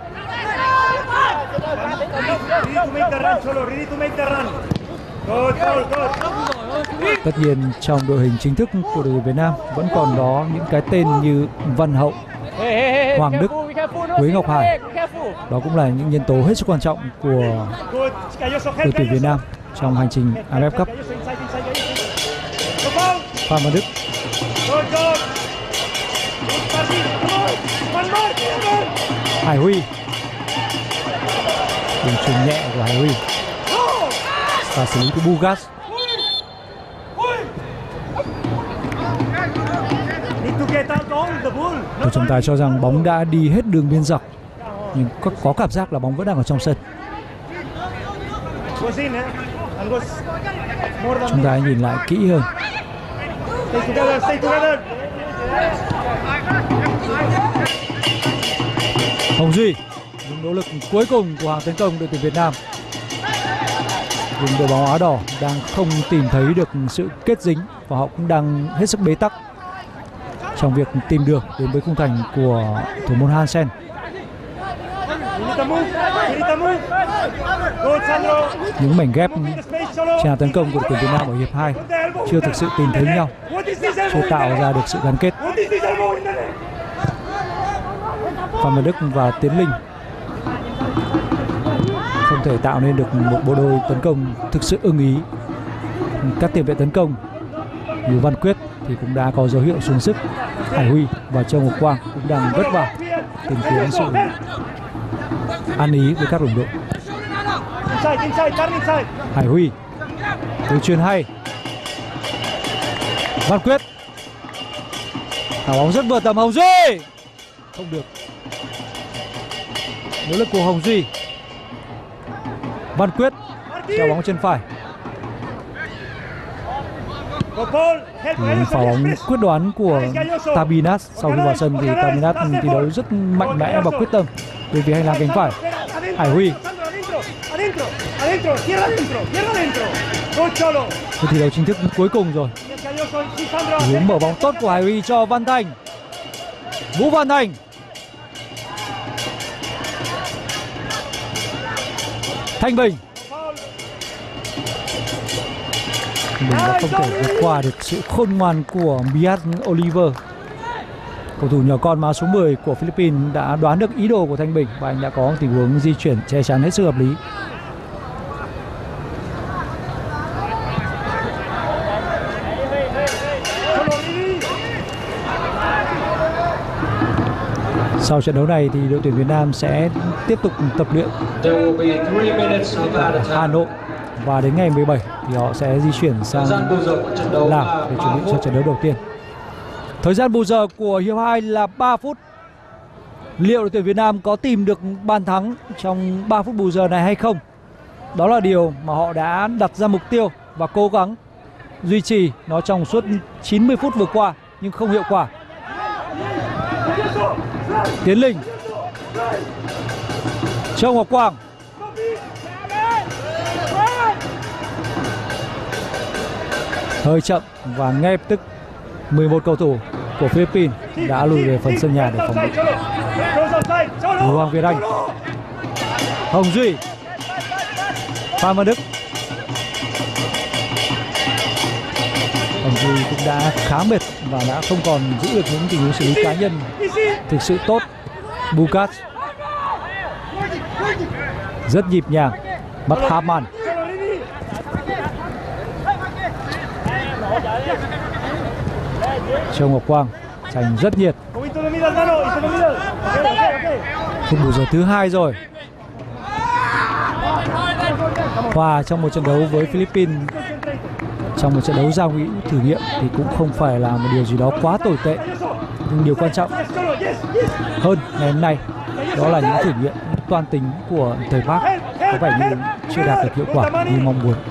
Tất nhiên trong đội hình chính thức của đội tuyển Việt Nam vẫn còn đó những cái tên như Văn Hậu, Hoàng Đức, Quế Ngọc Hải. Đó cũng là những nhân tố hết sức quan trọng của đội tuyển Việt Nam trong hành trình a ép ép Cup. Phan Văn Đức, Hải Huy, đường chuyền nhẹ của Hải Huy và xử lý của Bugas. Thủ trọng tài cho rằng bóng đã đi hết đường biên dọc, nhưng có, có cảm giác là bóng vẫn đang ở trong sân. Chúng ta nhìn lại kỹ hơn. Hồng Duy, những nỗ lực cuối cùng của hàng tấn công đội tuyển Việt Nam. Nhưng đội bóng áo đỏ đang không tìm thấy được sự kết dính và họ cũng đang hết sức bế tắc trong việc tìm được đến với khung thành của thủ môn Hansen. Good, Sandro. Những mảnh ghép Move in the space, Cholo. trên hàng tấn công của đội tuyển Việt Nam ở hiệp hai chưa thực sự tìm thấy nhau, What is this elbow chưa in tạo the ra net? được sự gắn kết. What is this elbow in the net? Phan Văn Đức và Tiến Linh không thể tạo nên được một bộ đôi tấn công thực sự ưng ý. Các tiền vệ tấn công như Văn Quyết thì cũng đã có dấu hiệu xuống sức. Hải Huy và Châu Ngọc Quang cũng đang vất vả tìm kiếm sự ăn ý với các đồng đội. Inside, inside, turn inside. Hải Huy từ chuyền hay. Văn Quyết, thả bóng rất vừa tầm. Hồng Duy không được. Nỗ lực của Hồng Duy. Văn Quyết treo bóng trên phải. Go Paul, help Thì Galloso pha bóng express. quyết đoán của Tabinas sau khi vào sân thì Tabinas thi đấu rất mạnh mẽ và quyết tâm về phía hành lang cánh phải. Hải Huy. Adentro, adentro, adentro, tierra adentro, tierra adentro. Go Cholo. Cái thi đấu chính thức cuối cùng rồi. Yes, Galloso, sí, Sandro. Hướng mở bóng tốt của Hải Huy cho Văn Thành. Vũ Văn Thành. Thanh Bình. Foul. Mình đã không thể vượt qua được sự khôn ngoan của Miat Oliver. Cầu thủ nhỏ con mã số mười của Philippines đã đoán được ý đồ của Thanh Bình và anh đã có tình huống di chuyển che chắn hết sức hợp lý. Cholo, Riri. Sau trận đấu này thì đội tuyển Việt Nam sẽ tiếp tục tập luyện There will be three minutes of added Hà time. Nội và đến ngày mười bảy thì họ sẽ di chuyển Thời sang gian bù giờ của trận đấu Lào là để ba chuẩn bị cho phút. trận đấu đầu tiên. Thời gian bù giờ của hiệp hai là ba phút. Liệu đội tuyển Việt Nam có tìm được bàn thắng trong ba phút bù giờ này hay không? Đó là điều mà họ đã đặt ra mục tiêu và cố gắng duy trì nó trong suốt chín mươi phút vừa qua nhưng không hiệu quả. Tiến Linh, Châu Ngọc Quang, hơi chậm và ngay lập tức mười một cầu thủ của Philippines đã lùi về phần sân nhà để phòng bị. Bùi Hoàng Việt Anh, Hồng Duy, Phan Văn Đức. Hồng Duy cũng đã khá mệt và đã không còn giữ được những tình huống xử lý cá nhân thực sự tốt. Bukat rất nhịp nhàng, bắt Haman. Châu Ngọc Quang giành rất nhiệt. Phút bù giờ thứ hai rồi. Và trong một trận đấu với Philippines, trong một trận đấu giao hữu thử nghiệm thì cũng không phải là một điều gì đó quá tồi tệ. Nhưng điều quan trọng hơn ngày hôm nay đó là những thử nghiệm toan tính của thầy Park có vẻ như chưa đạt được hiệu quả như mong muốn.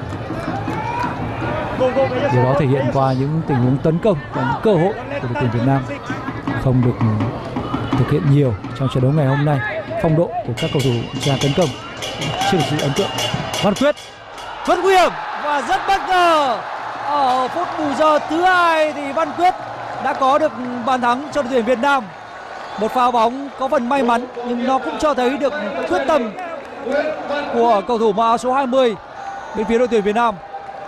Điều đó thể hiện qua những tình huống tấn công và những cơ hội của đội tuyển Việt Nam không được thực hiện nhiều trong trận đấu ngày hôm nay. Phong độ của các cầu thủ trên tấn công chưa được sự ấn tượng. Văn Quyết rất nguy hiểm và rất bất ngờ. Ở phút bù giờ thứ hai thì Văn Quyết đã có được bàn thắng cho đội tuyển Việt Nam. Một pha bóng có phần may mắn nhưng nó cũng cho thấy được quyết tâm của cầu thủ mặc áo số hai mươi bên phía đội tuyển Việt Nam.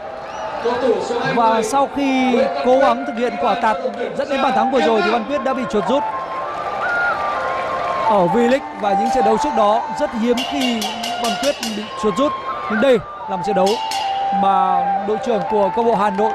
Và sau khi cố gắng thực hiện quả tạt dẫn đến bàn thắng vừa rồi thì Văn Quyết đã bị chuột rút. Ở V-League và những trận đấu trước đó rất hiếm khi Văn Quyết bị chuột rút. Nhưng đây là một trận đấu mà đội trưởng của câu lạc bộ Hà Nội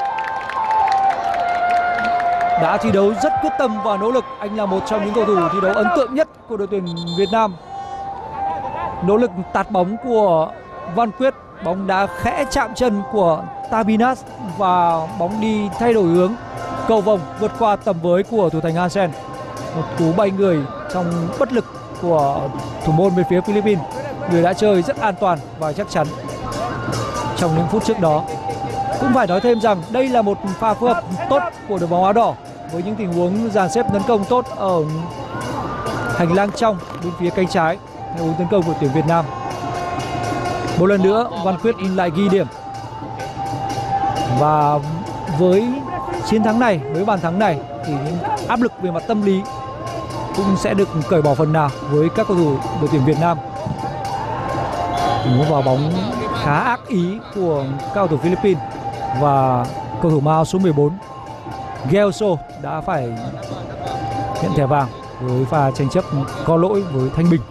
đã thi đấu rất quyết tâm và nỗ lực. Anh là một trong những cầu thủ thi đấu ấn tượng nhất của đội tuyển Việt Nam. Nỗ lực tạt bóng của Văn Quyết, bóng đã khẽ chạm chân của Tabinas và bóng đi thay đổi hướng, cầu vồng vượt qua tầm với của thủ thành Hansen. Một cú bay người trong bất lực của thủ môn bên phía Philippines, người đã chơi rất an toàn và chắc chắn trong những phút trước đó. Cũng phải nói thêm rằng đây là một pha phối hợp tốt của đội bóng áo đỏ với những tình huống dàn xếp tấn công tốt ở hành lang trong bên phía cánh trái theo hướng tấn công của tuyển Việt Nam. Một lần nữa Văn Quyết lại ghi điểm và với chiến thắng này, với bàn thắng này thì những áp lực về mặt tâm lý cũng sẽ được cởi bỏ phần nào với các cầu thủ đội tuyển Việt Nam. tình huống vào bóng khá ác ý của cao thủ Philippines và cầu thủ mang áo số mười bốn Gelso đã phải nhận thẻ vàng với pha tranh chấp có lỗi với Thanh Bình.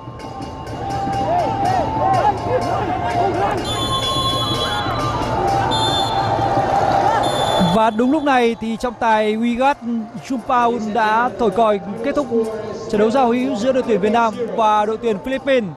Và đúng lúc này thì trọng tài Wigat Chumpao đã thổi còi kết thúc trận đấu giao hữu giữa đội tuyển Việt Nam và đội tuyển Philippines.